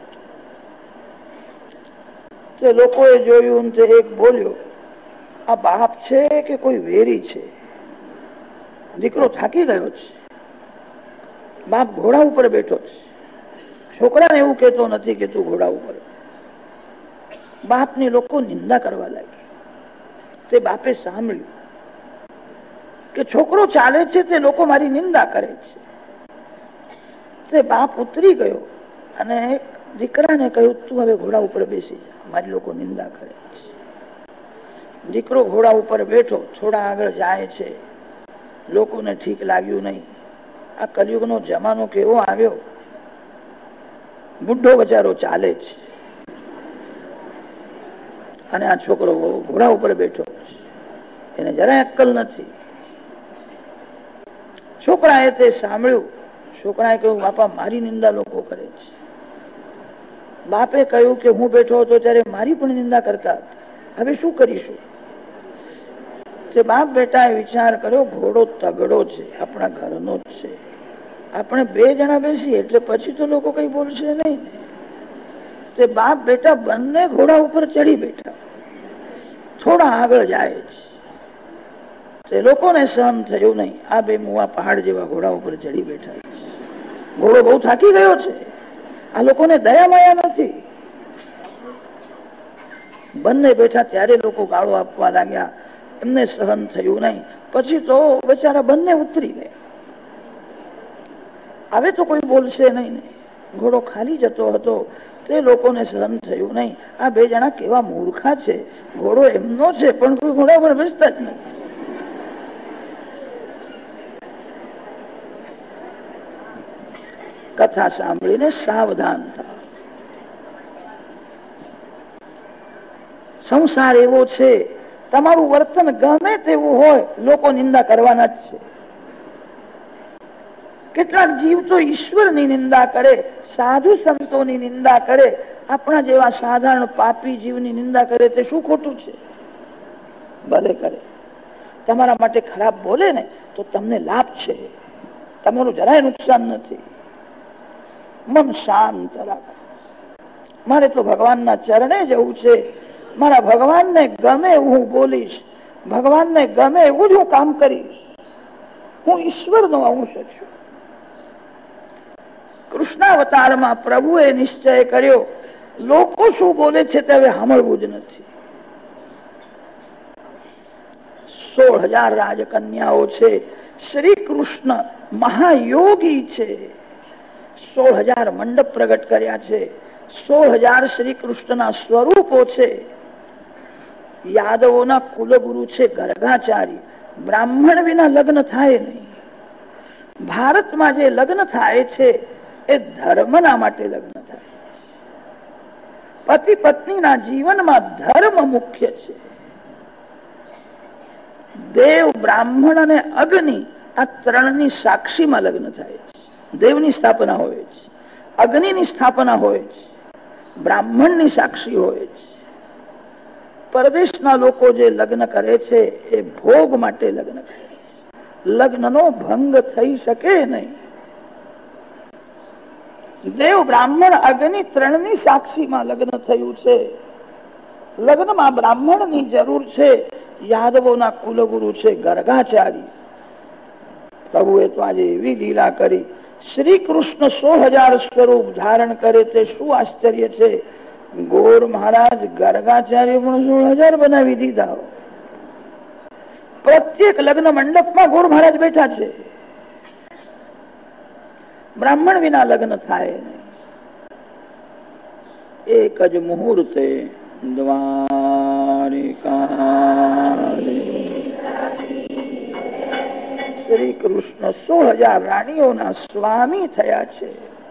તે લોકોએ જોયું, તે એક બોલ્યો, આ બાપ છે કે કોઈ વેરી છે? દીકરો થાકી ગયો છે, બાપ ઘોડા ઉપર બેઠો છે. છોકરાને એવું કહેતો નથી કે તું ઘોડા ઉપર. બાપની લોકો નિંદા કરવા લાગી. તે બાપે સાંભળ્યું કે છોકરો ચાલે છે તે લોકો મારી નિંદા કરે છે. તે બાપ ઉતરી ગયો અને દીકરાને કહ્યું, તું હવે ઘોડા ઉપર બેસી જા, મારી લોકો નિંદા કરે છે. દીકરો ઘોડા ઉપર બેઠો, થોડા આગળ જાય છે. લોકોને ઠીક લાગ્યું નહીં. આ કલયુગનો જમાનો કેવો આવ્યો, બુઢો બચારો ચાલે છે અને આ છોકરો ઘોડા ઉપર બેઠો છે, એને જરાય અક્કલ નથી. છોકરાએ તે સાંભળ્યું. છોકરાએ કહ્યું, બાપા મારી નિંદા લોકો કરે છે. બાપે કહ્યું કે હું બેઠો હતો ત્યારે મારી પણ નિંદા કરતા હતા, હવે શું કરીશું? તે બાપ બેટાએ વિચાર કર્યો, ઘોડો તગડો છે, આપણા ઘરનો જ છે, આપણે બે જણા બેસીએ એટલે પછી તો લોકો કઈ બોલશે નહીં. તે બાપ બેટા બંને ઘોડા ઉપર ચડી બેઠા, થોડા આગળ જાય છે. તે લોકોને સહન થયું નહીં, આ બે મુવા પહાડ જેવા ઘોડા ઉપર ચડી બેઠા છે. ઘોડો બહુ થાકી ગયો છે, આ લોકોને દયા માયા નથી. બંને બેઠા ત્યારે લોકો ગાળો આપવા લાગ્યા, એમને સહન થયું નહીં. પછી તો બચારા બંને ઉતરી ગયા. હવે તો કોઈ બોલશે નહીં ને. ઘોડો ખાલી જતો હતો, તે લોકોને સહન થયું નહીં. આ બે જણા કેવા મૂર્ખા છે, ઘોડો એમનો છે પણ કોઈ ઘોડા પર બેસતા જ નથી. કથા સાંભળીને સાવધાન થાઓ. સંસાર એવો છે, તમારું વર્તન ગમે તેવું હોય, લોકો નિંદા કરવાના જ છે. કેટલાક જીવ તો ઈશ્વરની નિંદા કરે, સાધુ સંતોની નિંદા કરે, આપણા જેવા સાધારણ પાપી જીવની નિંદા કરે, તે શું ખોટું છે? ભલે કરે. તમારા માટે ખરાબ બોલે ને તો તમને લાભ છે, તમારું જરાય નુકસાન નથી. મન શાંત રાખો. મારે તો ભગવાનના ચરણે જવું છે, મારા ભગવાનને ગમે એવું હું બોલીશ, ભગવાનને ગમે એવું જ હું કામ કરીશ. હું ઈશ્વરનો અંશ છું. કૃષ્ણાવતારમાં પ્રભુએ નિશ્ચય કર્યો, લોકો શું બોલે છે તે હવે સાંભળવું જ નથી. 16,000 રાજકન્યાઓ છે. શ્રી કૃષ્ણ મહાયોગી છે. 16,000 મંડપ પ્રગટ કર્યા છે. 16,000 શ્રી કૃષ્ણના સ્વરૂપો છે. યાદવોના કુલગુરુ છે ગર્ગાચાર્ય. બ્રાહ્મણ વિના લગ્ન થાય નહીં. ભારતમાં જે લગ્ન થાય છે એ ધર્મના માટે લગ્ન થાય. પતિ પત્નીના જીવનમાં ધર્મ મુખ્ય છે. દેવ, બ્રાહ્મણ અને અગ્નિ આ ત્રણની સાક્ષીમાં લગ્ન થાય છે. દેવની સ્થાપના હોય છે, અગ્નિની સ્થાપના હોય છે, બ્રાહ્મણની સાક્ષી હોય છે. પરદેશના લોકો જે લગ્ન કરે છે એ ભોગ માટે લગ્ન કરે છે. લગ્નનો ભંગ થઈ શકે નહીં. દેવ, બ્રાહ્મણ, અગ્નિ ત્રણની સાક્ષીમાં લગ્ન થયું છે. લગ્નમાં બ્રાહ્મણની જરૂર છે. યાદવોના કુલગુરુ છે ગર્ગાચાર્ય. પ્રભુએ તો આજે એવી લીલા કરી. શ્રી કૃષ્ણ 16,000 સ્વરૂપ ધારણ કરે તે શું આશ્ચર્ય છે. ગોર મહારાજ ગર્ગાચાર્ય પણ 16,000 બનાવી દીધા. પ્રત્યેક લગ્ન મંડપમાં ગોર મહારાજ બેઠા છે. બ્રાહ્મણ વિના લગ્ન થાય નહીં. એક જ મુહૂર્તે દ્વારિકારે શ્રી કૃષ્ણ 16,000 રાણીઓના સ્વામી થયા છે.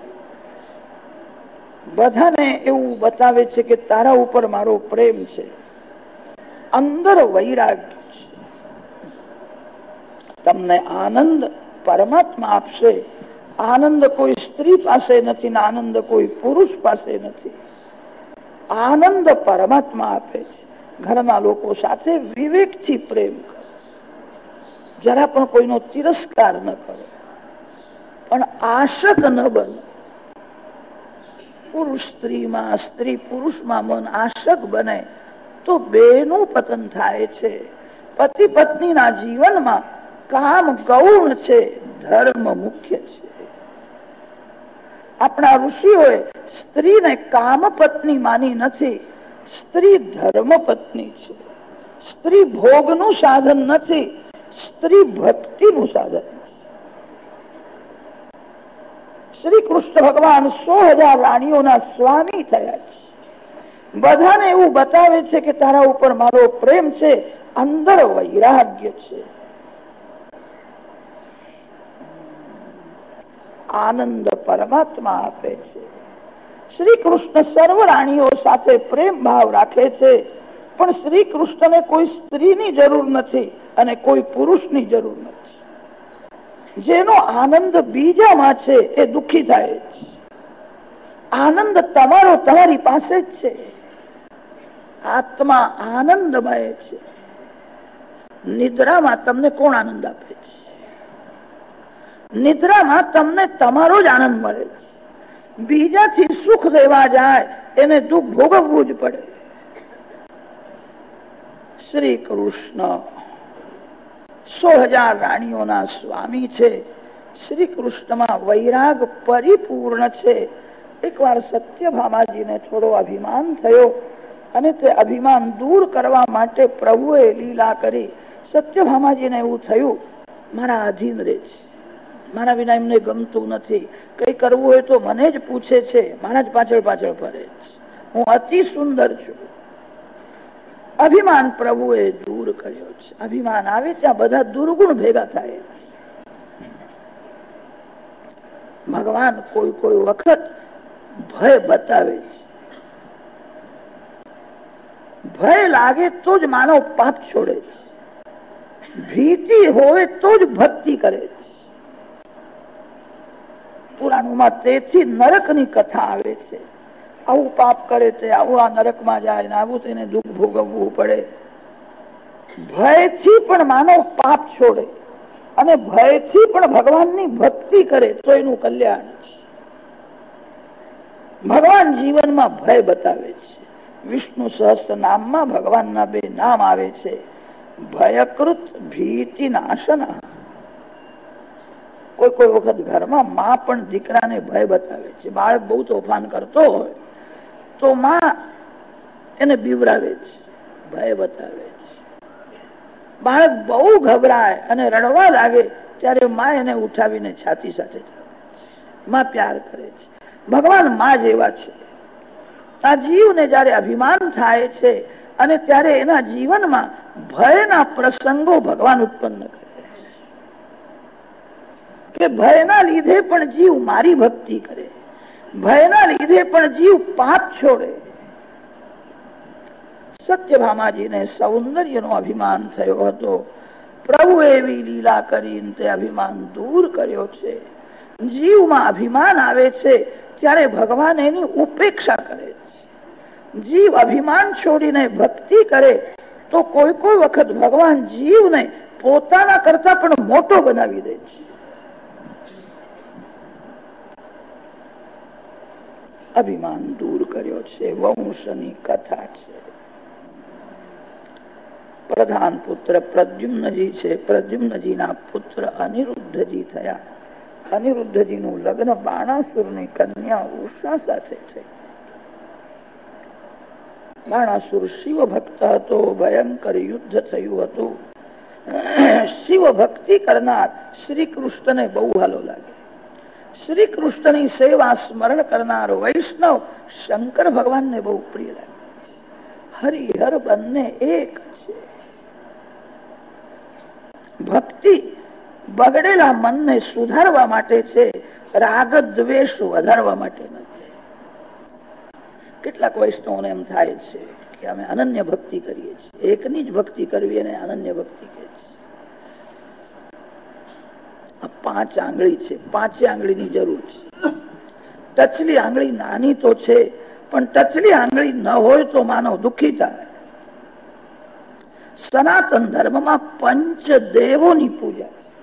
બધાને એવું બતાવે છે કે તારા ઉપર મારો પ્રેમ છે. અંદર વૈરાગ્ય છે. તમને આનંદ પરમાત્મા આપશે. આનંદ કોઈ સ્ત્રી પાસે નથી, આનંદ કોઈ પુરુષ પાસે નથી. આનંદ પરમાત્મા આપે છે. ઘરના લોકો સાથે વિવેકથી પ્રેમ કરો. જરા પણ કોઈનો તિરસ્કાર ન કરો, પણ આશક ન બનો. પુરુષ સ્ત્રીમાં, સ્ત્રી પુરુષમાં મન આશક બને તો બેનું પતન થાય છે. પતિ પત્નીના જીવનમાં કામ ગૌણ છે, ધર્મ મુખ્ય છે. આપણા ઋષિઓએ સ્ત્રીને કામ પત્ની માની નથી, સ્ત્રી ધર્મ પત્ની છે. સ્ત્રી ભોગનું સાધન નથી, સ્ત્રી ભક્તિનું સાધન છે. શ્રી કૃષ્ણ ભગવાન 16,000 રાણીઓના સ્વામી થયા છે. બધાને એવું બતાવે છે કે તારા ઉપર મારો પ્રેમ છે. અંદર વૈરાગ્ય છે. આનંદ પરમાત્મા આપે છે. શ્રી કૃષ્ણ સર્વ રાણીઓ સાથે પ્રેમ ભાવ રાખે છે. પણ શ્રી કૃષ્ણને કોઈ સ્ત્રીની જરૂર નથી અને કોઈ પુરુષની જરૂર નથી. જેનો આનંદ બીજામાં છે એ દુઃખી થાય છે. આનંદ તમારો તમારી પાસે જ છે. આત્મા આનંદમય છે. નિદ્રામાં તમને કોણ આનંદ આપે છે? નિદ્રામાં તમને તમારો જ આનંદ મળે છે. બીજાથી સુખ લેવા જાય એને દુઃખ ભોગવવું જ પડે. શ્રી કૃષ્ણ 16,000 રાણીઓના સ્વામી છે. શ્રી કૃષ્ણમાં વૈરાગ પરિપૂર્ણ છે. એકવાર સત્યભામાજીને થોડો અભિમાન થયો અને તે અભિમાન દૂર કરવા માટે પ્રભુએ લીલા કરી. સત્યભામાજીને એવું થયું મારા આધીન રહે છે, મારા વિના એમને ગમતું નથી, કઈ કરવું હોય તો મને જ પૂછે છે, મારા જ પાછળ પાછળ ફરે છે, હું અતિ સુંદર છું. અભિમાન પ્રભુએ દૂર કર્યો છે. અભિમાન આવે ત્યાં બધા દુર્ગુણ ભેગા થાય. ભગવાન કોઈ કોઈ વખત ભય બતાવે છે. ભય લાગે તો જ માનવ પાપ છોડે છે. ભીતિ હોય તો જ ભક્તિ કરે છે. પુરાણોમાં તેથી નરકની કથા આવે છે. આવું પાપ કરે તે આવું આ નરકમાં જાય ને આવું તેને દુઃખ ભોગવવું પડે. ભયથી પણ માનવ પાપ છોડે અને ભયથી પણ ભગવાનની ભક્તિ કરે તો એનું કલ્યાણ છે. ભગવાન જીવનમાં ભય બતાવે છે. વિષ્ણુ સહસ્ત્ર નામમાં ભગવાનના 2 નામ આવે છે, ભયકૃત ભીતિ નાશના. કોઈ કોઈ વખત ઘરમાં માં પણ દીકરાને ભય બતાવે છે. બાળક બહુ તોફાન કરતો હોય તો માં એને બીવરાવે છે, ભય બતાવે છે. બાળક બહુ ગભરાય અને રડવા લાગે ત્યારે માં એને ઉઠાવીને છાતી સાથે માં પ્યાર કરે છે. ભગવાન માં જેવા છે. આ જીવને જયારે અભિમાન થાય છે અને ત્યારે એના જીવનમાં ભયના પ્રસંગો ભગવાન ઉત્પન્ન કરે કે ભયના લીધે પણ જીવ મારી ભક્તિ કરે, ભયના લીધે પણ જીવ પાપ છોડે. સત્યભામાજીને સૌંદર્યનો અભિમાન થયો હતો. પ્રભુ એવી લીલા કરીને તે અભિમાન દૂર કર્યો છે. જીવમાં અભિમાન આવે છે ત્યારે ભગવાન એની ઉપેક્ષા કરે છે. જીવ અભિમાન છોડીને ભક્તિ કરે તો કોઈ કોઈ વખત ભગવાન જીવને પોતાના કરતા પણ મોટો બનાવી દે છે. અભિમાન દૂર કર્યો છે. વંશની કથા છે. પ્રધાન પુત્ર પ્રદ્યુમ્નજી છે. પ્રદ્યુમ્નજીના પુત્ર અનિરુદ્ધજી થયા. અનિરુદ્ધજીનું લગ્ન બાણાસુરની કન્યા ઉષા સાથે છે. બાણાસુર શિવ ભક્ત હતો. ભયંકર યુદ્ધ થયું હતું. શિવ ભક્તિ કરનાર શ્રી કૃષ્ણને બહુ હાલો લાગે. શ્રી કૃષ્ણની સેવા સ્મરણ કરનાર વૈષ્ણવ શંકર ભગવાનને બહુ પ્રિય લાગે. હરિહર બંને એક છે. ભક્તિ બગડેલા મનને સુધારવા માટે છે, રાગ દ્વેષ વધારવા માટે નથી. કેટલાક વૈષ્ણવોને એમ થાય છે કે અમે અનન્ય ભક્તિ કરીએ છીએ, એકની જ ભક્તિ કરવી એને અનન્ય ભક્તિ કહે છે. 5 આંગળી છે, 5 આંગળીની જરૂર છે. ટચલી આંગળી નાની તો છે પણ ટચલી આંગળી ન હોય તો માનવ દુઃખી થાય. સનાતન ધર્મમાં પંચદેવોની પૂજા છે.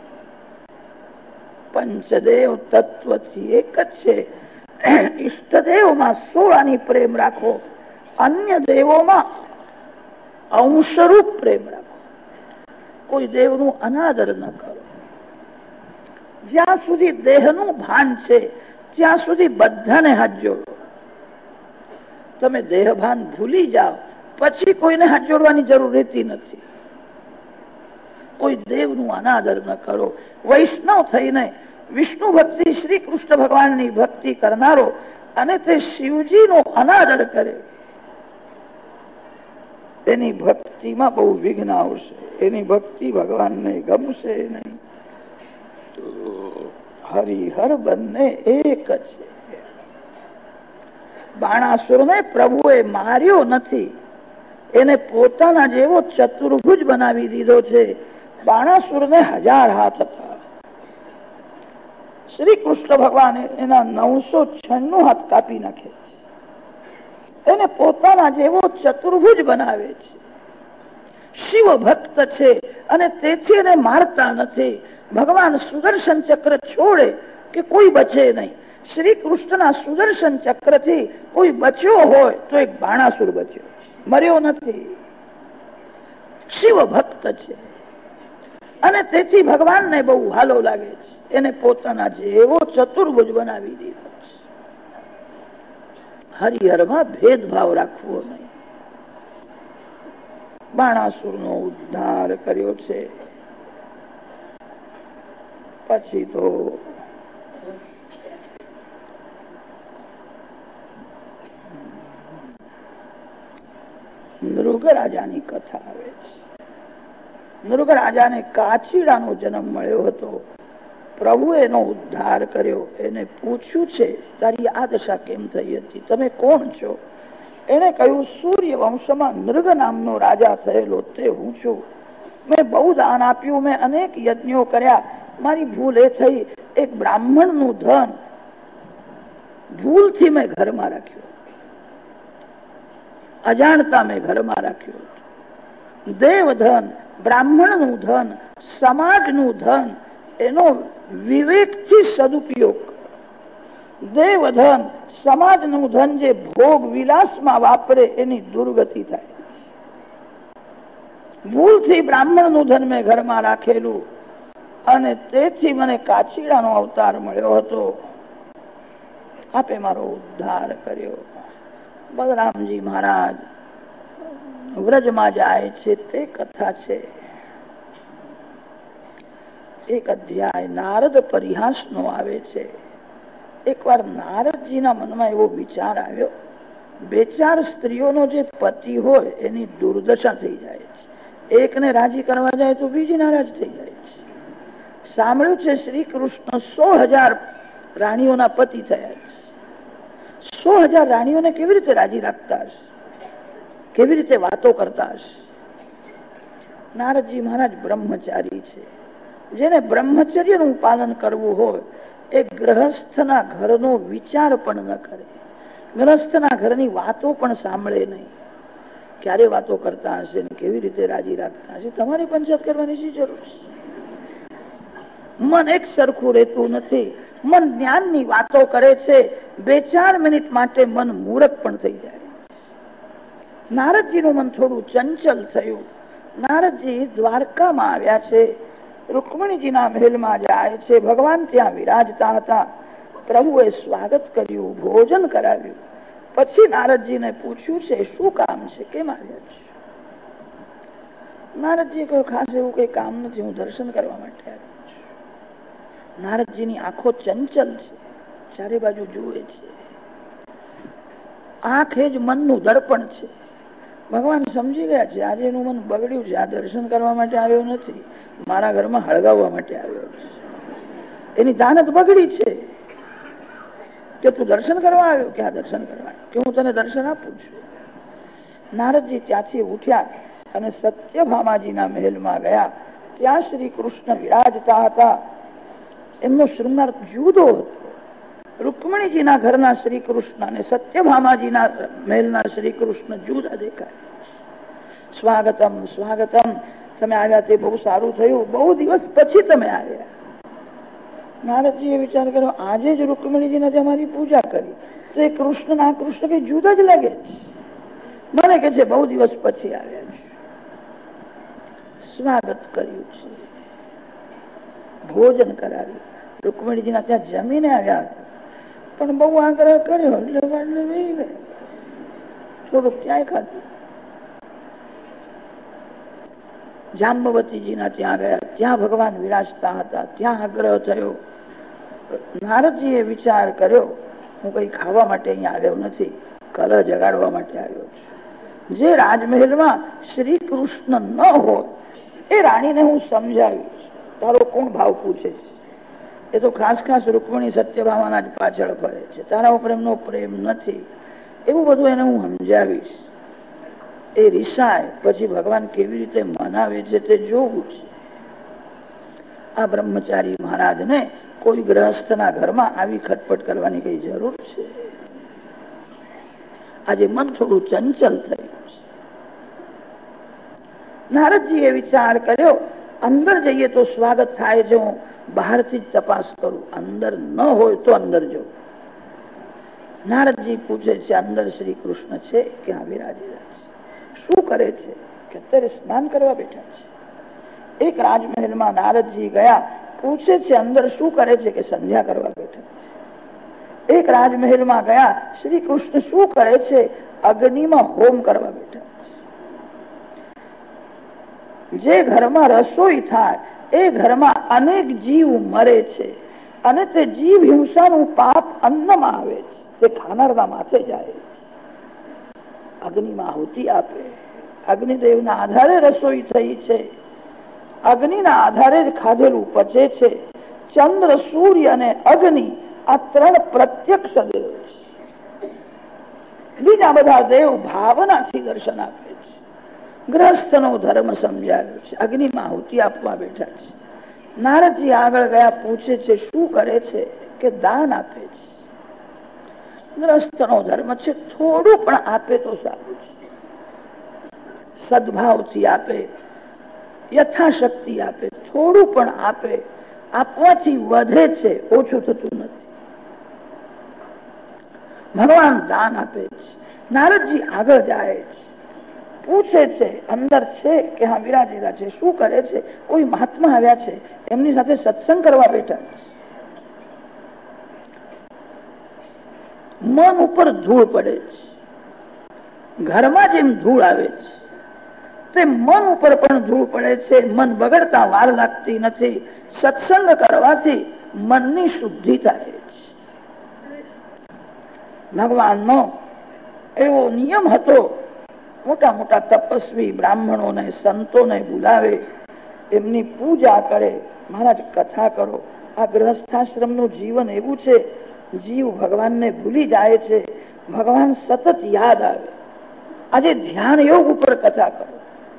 પંચદેવ તત્વથી એક જ છે. ઈષ્ટદેવમાં 16 પ્રેમ રાખો, અન્ય દેવોમાં અંશરૂપ પ્રેમ રાખો. કોઈ દેવનું અનાદર ન કરો. જ્યાં સુધી દેહનું ભાન છે ત્યાં સુધી બધાને હાથ જોડો. તમે દેહ ભાન ભૂલી જાઓ પછી કોઈને હાથ જોડવાની જરૂર રહેતી નથી. કોઈ દેવનું અનાદર ન કરો. વૈષ્ણવ થઈને વિષ્ણુ ભક્તિ, શ્રી કૃષ્ણ ભગવાનની ભક્તિ કરનારો અને તે શિવજીનો અનાદર કરે એની ભક્તિમાં બહુ વિઘ્ન આવશે. એની ભક્તિ ભગવાનને ગમશે નહીં. હરિહર બંને એક છે. બાણાસુરને પ્રભુએ માર્યો નથી, એને પોતાના જેવો ચતુર્ભુજ બનાવી દીધો છે. બાણાસુરને 1000 હાથ હતા. શ્રી કૃષ્ણ ભગવાન એના 996 હાથ કાપી નાખે છે. એને પોતાના જેવો ચતુર્ભુજ બનાવે છે. શિવ ભક્ત છે અને તેથી એને મારતા નથી. ભગવાન સુદર્શન ચક્ર છોડે કે કોઈ બચે નહીં. શ્રી કૃષ્ણના સુદર્શન ચક્રથી કોઈ બચ્યો હોય તો એક બાણાસુર બચ્યો, મર્યો નથી. શિવ ભક્ત છે અને તેથી ભગવાનને બહુ હાલો લાગે છે. એને પોતાના જેવો ચતુર્ભુજ બનાવી દીધો છે. હરિહરમાં ભેદભાવ રાખવો નહીં. બાણાસુરનો ઉદ્ધાર કર્યો છે. પછી તો નૃગરાજાની કથા આવે છે. નૃગરાજાને કાચીડાનો જન્મ મળ્યો હતો. પ્રભુએ એનો ઉદ્ધાર કર્યો. એને પૂછ્યું છે તારી આ દશા કેમ થઈ હતી, તમે કોણ છો? એને કહ્યું સૂર્ય વંશમાં નૃગ નામનો રાજા થયેલો તે હું છું. મેં બહુ દાન આપ્યું, મેં અનેક યજ્ઞો કર્યા. મારી ભૂલ એ થઈ એક બ્રાહ્મણનું ધન ભૂલથી મેં ઘરમાં રાખ્યું, અજાણતા મેં ઘરમાં રાખ્યું. દેવધન, બ્રાહ્મણનું ધન, સમાજનું ધન એનો વિવેકથી સદુપયોગ. દેવધન, સમાજનું ધન જે ભોગ વિલાસમાં વાપરે એની દુર્ગતિ થાય. ભૂલથી બ્રાહ્મણનું ધન મેં ઘરમાં રાખેલું અને તેથી મને કાચીડાનો અવતાર મળ્યો હતો. આપે મારો ઉદ્ધાર કર્યો. બલરામજી મહારાજ વ્રજમાં જાય છે તે કથા છે. એક અધ્યાય નારદ પરિહાસ નો આવે છે. એકવાર નારદજીના મનમાં એવો વિચાર આવ્યો, બે ચાર સ્ત્રીઓનો જે પતિ હોય એની દુર્દશા થઈ જાય છે. એકને રાજી કરવા જાય તો બીજી નારાજ થઈ જાય છે. સાંભળ્યું છે શ્રી કૃષ્ણ 100,000 રાણીઓના પતિ થયા છે. 100,000 રાણીઓને કેવી રીતે રાજી રાખતા હશે, કેવી રીતે વાતો કરતા હશે? નારદજી મહારાજ બ્રહ્મચારી છે. જેને બ્રહ્મચર્યનું પાલન કરવું હોય એ ગ્રહસ્થના ઘરનો વિચાર પણ ન કરે, ગ્રહસ્થના ઘરની વાતો પણ સાંભળે નહીં. ક્યારે વાતો કરતા હશે ને કેવી રીતે રાજી રાખતા હશે? તમારે પંચાયત કરવાની શી જરૂર છે? મન એક સરખું રહેતું નથી. મન જ્ઞાનની વાતો કરે છે. 2-4 મિનિટ માટે મન મૂરખ પણ થઈ જાય. નારદજીનું મન થોડું ચંચલ થયું. નારદજી દ્વારકામાં આવ્યા છે. રૂકમણીજીના મહેલમાં જાય છે. ભગવાન ત્યાં વિરાજતા હતા. પ્રભુએ સ્વાગત કર્યું, ભોજન કરાવ્યું. પછી નારદજીને પૂછ્યું છે શું કામ છે, કેમ આવ્યા છે? નારદજીએ કહ્યું ખાસ એવું કઈ કામ નથી, હું દર્શન કરવા માટે આવ્યો છું. નારદજીની આંખો ચંચલ છે, ચારે બાજુ જુએ છે. આંખ એ જ મનનું દર્પણ છે. ભગવાન સમજી ગયા છે આજે એનું મન બગડ્યું છે, આ દર્શન કરવા માટે આવ્યો નથી, મારા ઘરમાં હળગાવવા માટે આવ્યો છે. એની દાનત બગડી છે કે તું દર્શન કરવા આવ્યો કે આ દર્શન કરવા, કે હું તને દર્શન આપું છું. નારદજી ત્યાંથી ઉઠ્યા અને સત્યભામાજીના મહેલમાં ગયા. ત્યાં શ્રી કૃષ્ણ વિરાજતા હતા. એમનો શૃંગાર જુદો હતો. રૂકમણીજીના ઘરના શ્રી કૃષ્ણ અને સત્યભામાજીના મહેલના શ્રી કૃષ્ણ જુદા દેખાય. સ્વાગતમ સ્વાગતમ, તમે આવ્યા તે બહુ સારું થયું, બહુ દિવસ પછી તમે આવ્યા. નારદજીએ વિચાર કર્યો આજે જ રૂકમણીજીને અમારી પૂજા કરી તો એ કૃષ્ણના કૃષ્ણ કઈ જુદા જ લાગે છે. મને કે છે બહુ દિવસ પછી આવ્યા છે. સ્વાગત કર્યું છે, ભોજન કરાવ્યું. રૂકમણીજીના ત્યાં જમીને આવ્યા હતા પણ બહુ આગ્રહ કર્યો એટલે થોડુંક ક્યાંય ખાધું. જાંબવતીજીના ત્યાં ગયા, ત્યાં ભગવાન વિરાજતા હતા, ત્યાં આગ્રહ થયો. નારદજીએ વિચાર કર્યો હું કઈ ખાવા માટે અહીંયા આવ્યો નથી, કલહ જગાડવા માટે આવ્યો છું. જે રાજમહેલમાં શ્રી કૃષ્ણ ન હોય એ રાણીને હું સમજાવીશ. તારો કોણ ભાવ પૂછે છે? એ તો ખાસ ખાસ રૂકમણી સત્યભામાના જ પાછળ ફરે છે, તારા ઉપર એમનો પ્રેમ નથી, એવું બધું એને હું સમજાવીશ. એ રિસાય પછી ભગવાન કેવી રીતે મનાવે છે તે જોવું છે. આ બ્રહ્મચારી મહારાજને કોઈ ગ્રહસ્થના ઘરમાં આવી ખટપટ કરવાની કઈ જરૂર છે? આજે મન થોડું ચંચલ થયું છે. નારદજીએ વિચાર કર્યો અંદર જઈએ તો સ્વાગત થાય છે, હું બહારથી જ તપાસ કરું, અંદર ન હોય તો અંદર જવું. નારદજી પૂછે છે અંદર શ્રી કૃષ્ણ છે કે હા વિરાજેલા છે. શું કરે છે કે અત્યારે સ્નાન કરવા બેઠા છે. એક રાજમહેલમાં નારદજી ગયા, પૂછે છે અંદર શું કરે છે કે સંધ્યા કરવા બેઠા છે. એક રાજમહેલમાં ગયા, શ્રી કૃષ્ણ શું કરે છે? અગ્નિમાં હોમ કરવા બેઠા છે. જે ઘરમાં રસોઈ થાય એ ઘરમાં અનેક જીવ મરે છે અને તે જીવ હિંસાનું પાપ અન્નમાં આવે છે, તે ખાનારના માથે જાય છે. અગ્નિમાં આહુતિ આપે, અગ્નિદેવના આધારે રસોઈ થઈ છે, અગ્નિના આધારે જ ખાધેલું પચે છે. ચંદ્ર, સૂર્ય અને અગ્નિ આ ત્રણ પ્રત્યક્ષ દેવ છે. બીજા બધા દેવ ભાવનાથી દર્શન આપે છે. ગ્રસ્તનો ધર્મ સમજાવ્યો છે. અગ્નિમાં આહુતિ આપવા બેઠા છે. નારદજી આગળ ગયા, પૂછે છે શું કરે છે કે દાન આપે છે. ગ્રસ્તનો ધર્મ છે, થોડું પણ આપે તો સારું છે. સદભાવથી આપે, યથાશક્તિ આપે, થોડું પણ આપે. આપવાથી વધે છે, ઓછું થતું નથી. ભગવાન દાન આપે છે. નારદજી આગળ જાય છે, પૂછે છે અંદર છે કે હા વિરાજેલા છે. શું કરે છે? કોઈ મહાત્મા આવ્યા છે, એમની સાથે સત્સંગ કરવા બેઠા છે. મન ઉપર ધૂળ પડે છે. ઘરમાં જેમ ધૂળ આવે છે તે મન ઉપર પણ ધૂળ પડે છે. મન બગડતા વાર લાગતી નથી. સત્સંગ કરવાથી મનની શુદ્ધિ થાય છે. ભગવાનનો એવો નિયમ હતો, મોટા મોટા તપસ્વી બ્રાહ્મણોને સંતોને બોલાવે, એમની પૂજા કરે. મહારાજ કથા કરો. આ ગૃહસ્થાશ્રમનું જીવન એવું છે, જીવ ભગવાનને ભૂલી જાય છે, ભગવાન સતત યાદ આવે. આજે ધ્યાન યોગ ઉપર કથા કરો.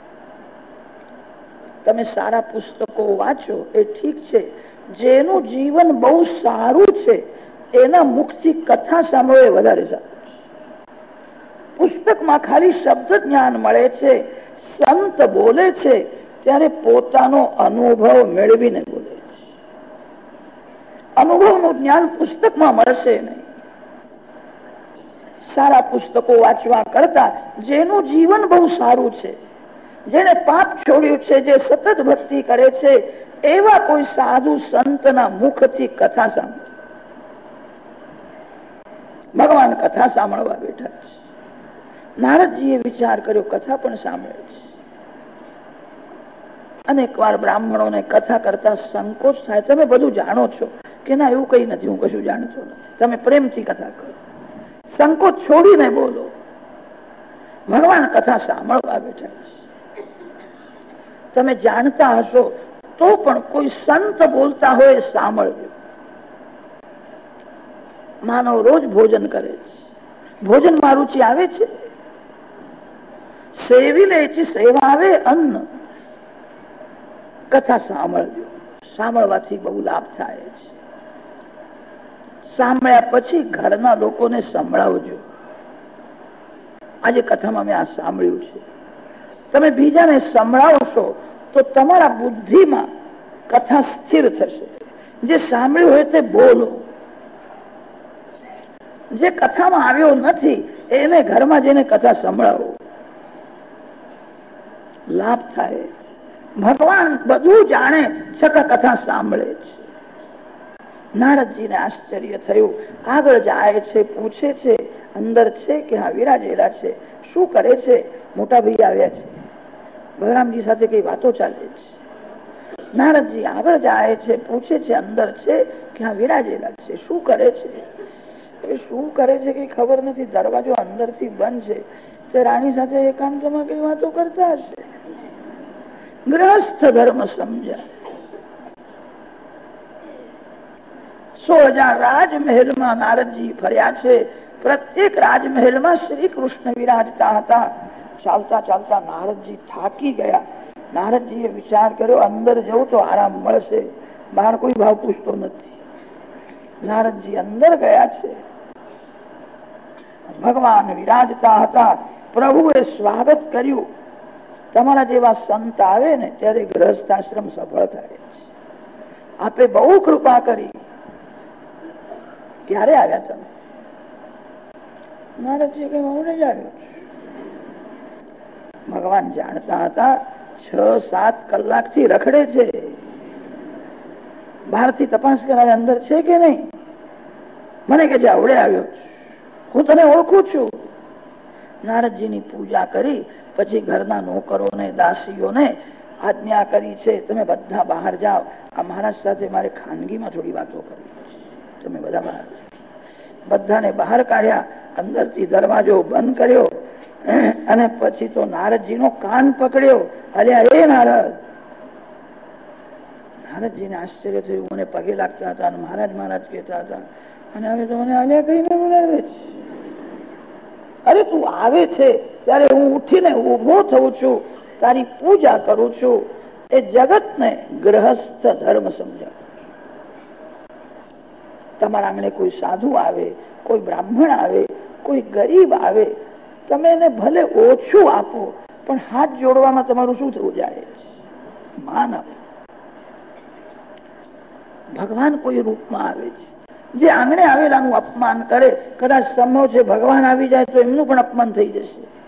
તમે સારા પુસ્તકો વાંચો એ ઠીક છે, જેનું જીવન બહુ સારું છે એના મુખથી કથા સાંભળો એ વધારે સારું. પુસ્તકમાં ખાલી શબ્દ જ્ઞાન મળે છે. સંત બોલે છે ત્યારે પોતાનો અનુભવ મેળવીને બોલે છે. અનુભવનું જ્ઞાન પુસ્તકમાં મળશે નહીં. સારા પુસ્તકો વાંચવા કરતા જેનું જીવન બહુ સારું છે, જેને પાપ છોડ્યું છે, જે સતત ભક્તિ કરે છે, એવા કોઈ સાધુ સંતના મુખથી કથા સાંભળો. ભગવાન કથા સાંભળવા બેઠા છે. નારદજીએ વિચાર કર્યો કથા પણ સાંભળે છે. અનેક વાર બ્રાહ્મણોને કથા કરતા સંકોચ થાય. તમે બધું જાણો છો કે ના એવું કઈ નથી, હું કશું જાણતો નથી. તમે પ્રેમથી કથા કરો, સંકોચ છોડીને બોલો. ભગવાન કથા સાંભળવા બેઠા છે. તમે જાણતા હશો તો પણ કોઈ સંત બોલતા હોય સાંભળજો. માનવ રોજ ભોજન કરે છે, ભોજનમાં રુચિ આવે છે, સેવી લે છે, સેવા આવે અન્ન. કથા સાંભળજો. સાંભળવાથી બહુ લાભ થાય છે. સાંભળ્યા પછી ઘરના લોકોને સંભળાવજો. આજે કથામાં મેં આ સાંભળ્યું છે. તમે બીજાને સંભળાવશો તો તમારા બુદ્ધિમાં કથા સ્થિર થશે. જે સાંભળ્યું હોય તે બોલો. જે કથામાં આવ્યો નથી એને ઘરમાં જઈને કથા સંભળાવો, લાભ થાય. ભગવાન બધું જાણે છતાં કથા સાંભળે છે. નારદજીને આશ્ચર્ય થયું. આગળ જાય છે, પૂછે છે અંદર છે કે હા વિરાજેલા છે. શું કરે છે? મોટા ભાઈ આવ્યા છે, બલરામજી સાથે કઈ વાતો ચાલે છે. નારદજી આગળ જાય છે, પૂછે છે અંદર છે કે હા વિરાજેલા છે. શું કરે છે? શું કરે છે કઈ ખબર નથી. દરવાજો અંદરથી બંધ છે. તે રાણી સાથે એકાંતમાં કઈ વાતો કરતા હશે. ગ્રહસ્થ ધર્મ સમજ્યા. 100,000 રાજમહેલમાં નારદજી ફર્યા છે. પ્રત્યેક રાજમહેલમાં શ્રી કૃષ્ણ વિરાજતા હતા. ચાલતા ચાલતા નારદજી થાકી ગયા. નારદજીએ વિચાર કર્યો અંદર જવું તો આરામ મળશે, બહાર કોઈ ભાવ પૂછતો નથી. નારદજી અંદર ગયા છે. ભગવાન વિરાજતા હતા. પ્રભુએ સ્વાગત કર્યું. તમારા જેવા સંત આવે ને ત્યારે ગ્રહસ્થાશ્રમ સફળ થાય છે. આપે બહુ કૃપા કરી. ક્યારે આવ્યા તમે? નારદજી કે હું નહીં જાણ્યું. ભગવાન જાણતા હતા 6-7 કલાકથી રખડે છે, બહારથી તપાસ કરાવે અંદર છે કે નહીં. મને કે જે આવડે આવ્યો, હું તને ઓળખું છું. નારદજીની પૂજા કરી પછી ઘરના નોકરોને દાસીઓને આજ્ઞા કરી છે, તમે બધા બહાર જાઓ, આ મહારાજ સાથે મારે ખાનગીમાં થોડી વાતો કરવી છે, તમે બધા બહાર. બધાને બહાર કાઢ્યા, અંદરથી દરવાજો બંધ કર્યો અને પછી તો નારદજીનો કાન પકડ્યો. અલ્યા એ નારદ. નારદજીને આશ્ચર્ય થયું, મને પગે લાગતા હતા અને મહારાજ મહારાજ કહેતા હતા, અને હવે તો મને અલ્યા કહીને બોલાવે છે. અરે તું આવે છે ત્યારે હું ઉઠીને ઉભો થઉં છું, તારી પૂજા કરું છું. એ જગતને ગ્રહસ્થ ધર્મ સમજાવ. તમારા આંગણે કોઈ સાધુ આવે, કોઈ બ્રાહ્મણ આવે, કોઈ ગરીબ આવે, તમે એને ભલે ઓછું આપો, પણ હાથ જોડવામાં તમારું શું થવું જાય? માન આપો. ભગવાન કોઈ રૂપમાં આવે છે, જે આંગણે આવેલાનું અપમાન કરે, કદાચ સંભવ છે ભગવાન આવી જાય તો એમનું પણ અપમાન થઈ જશે.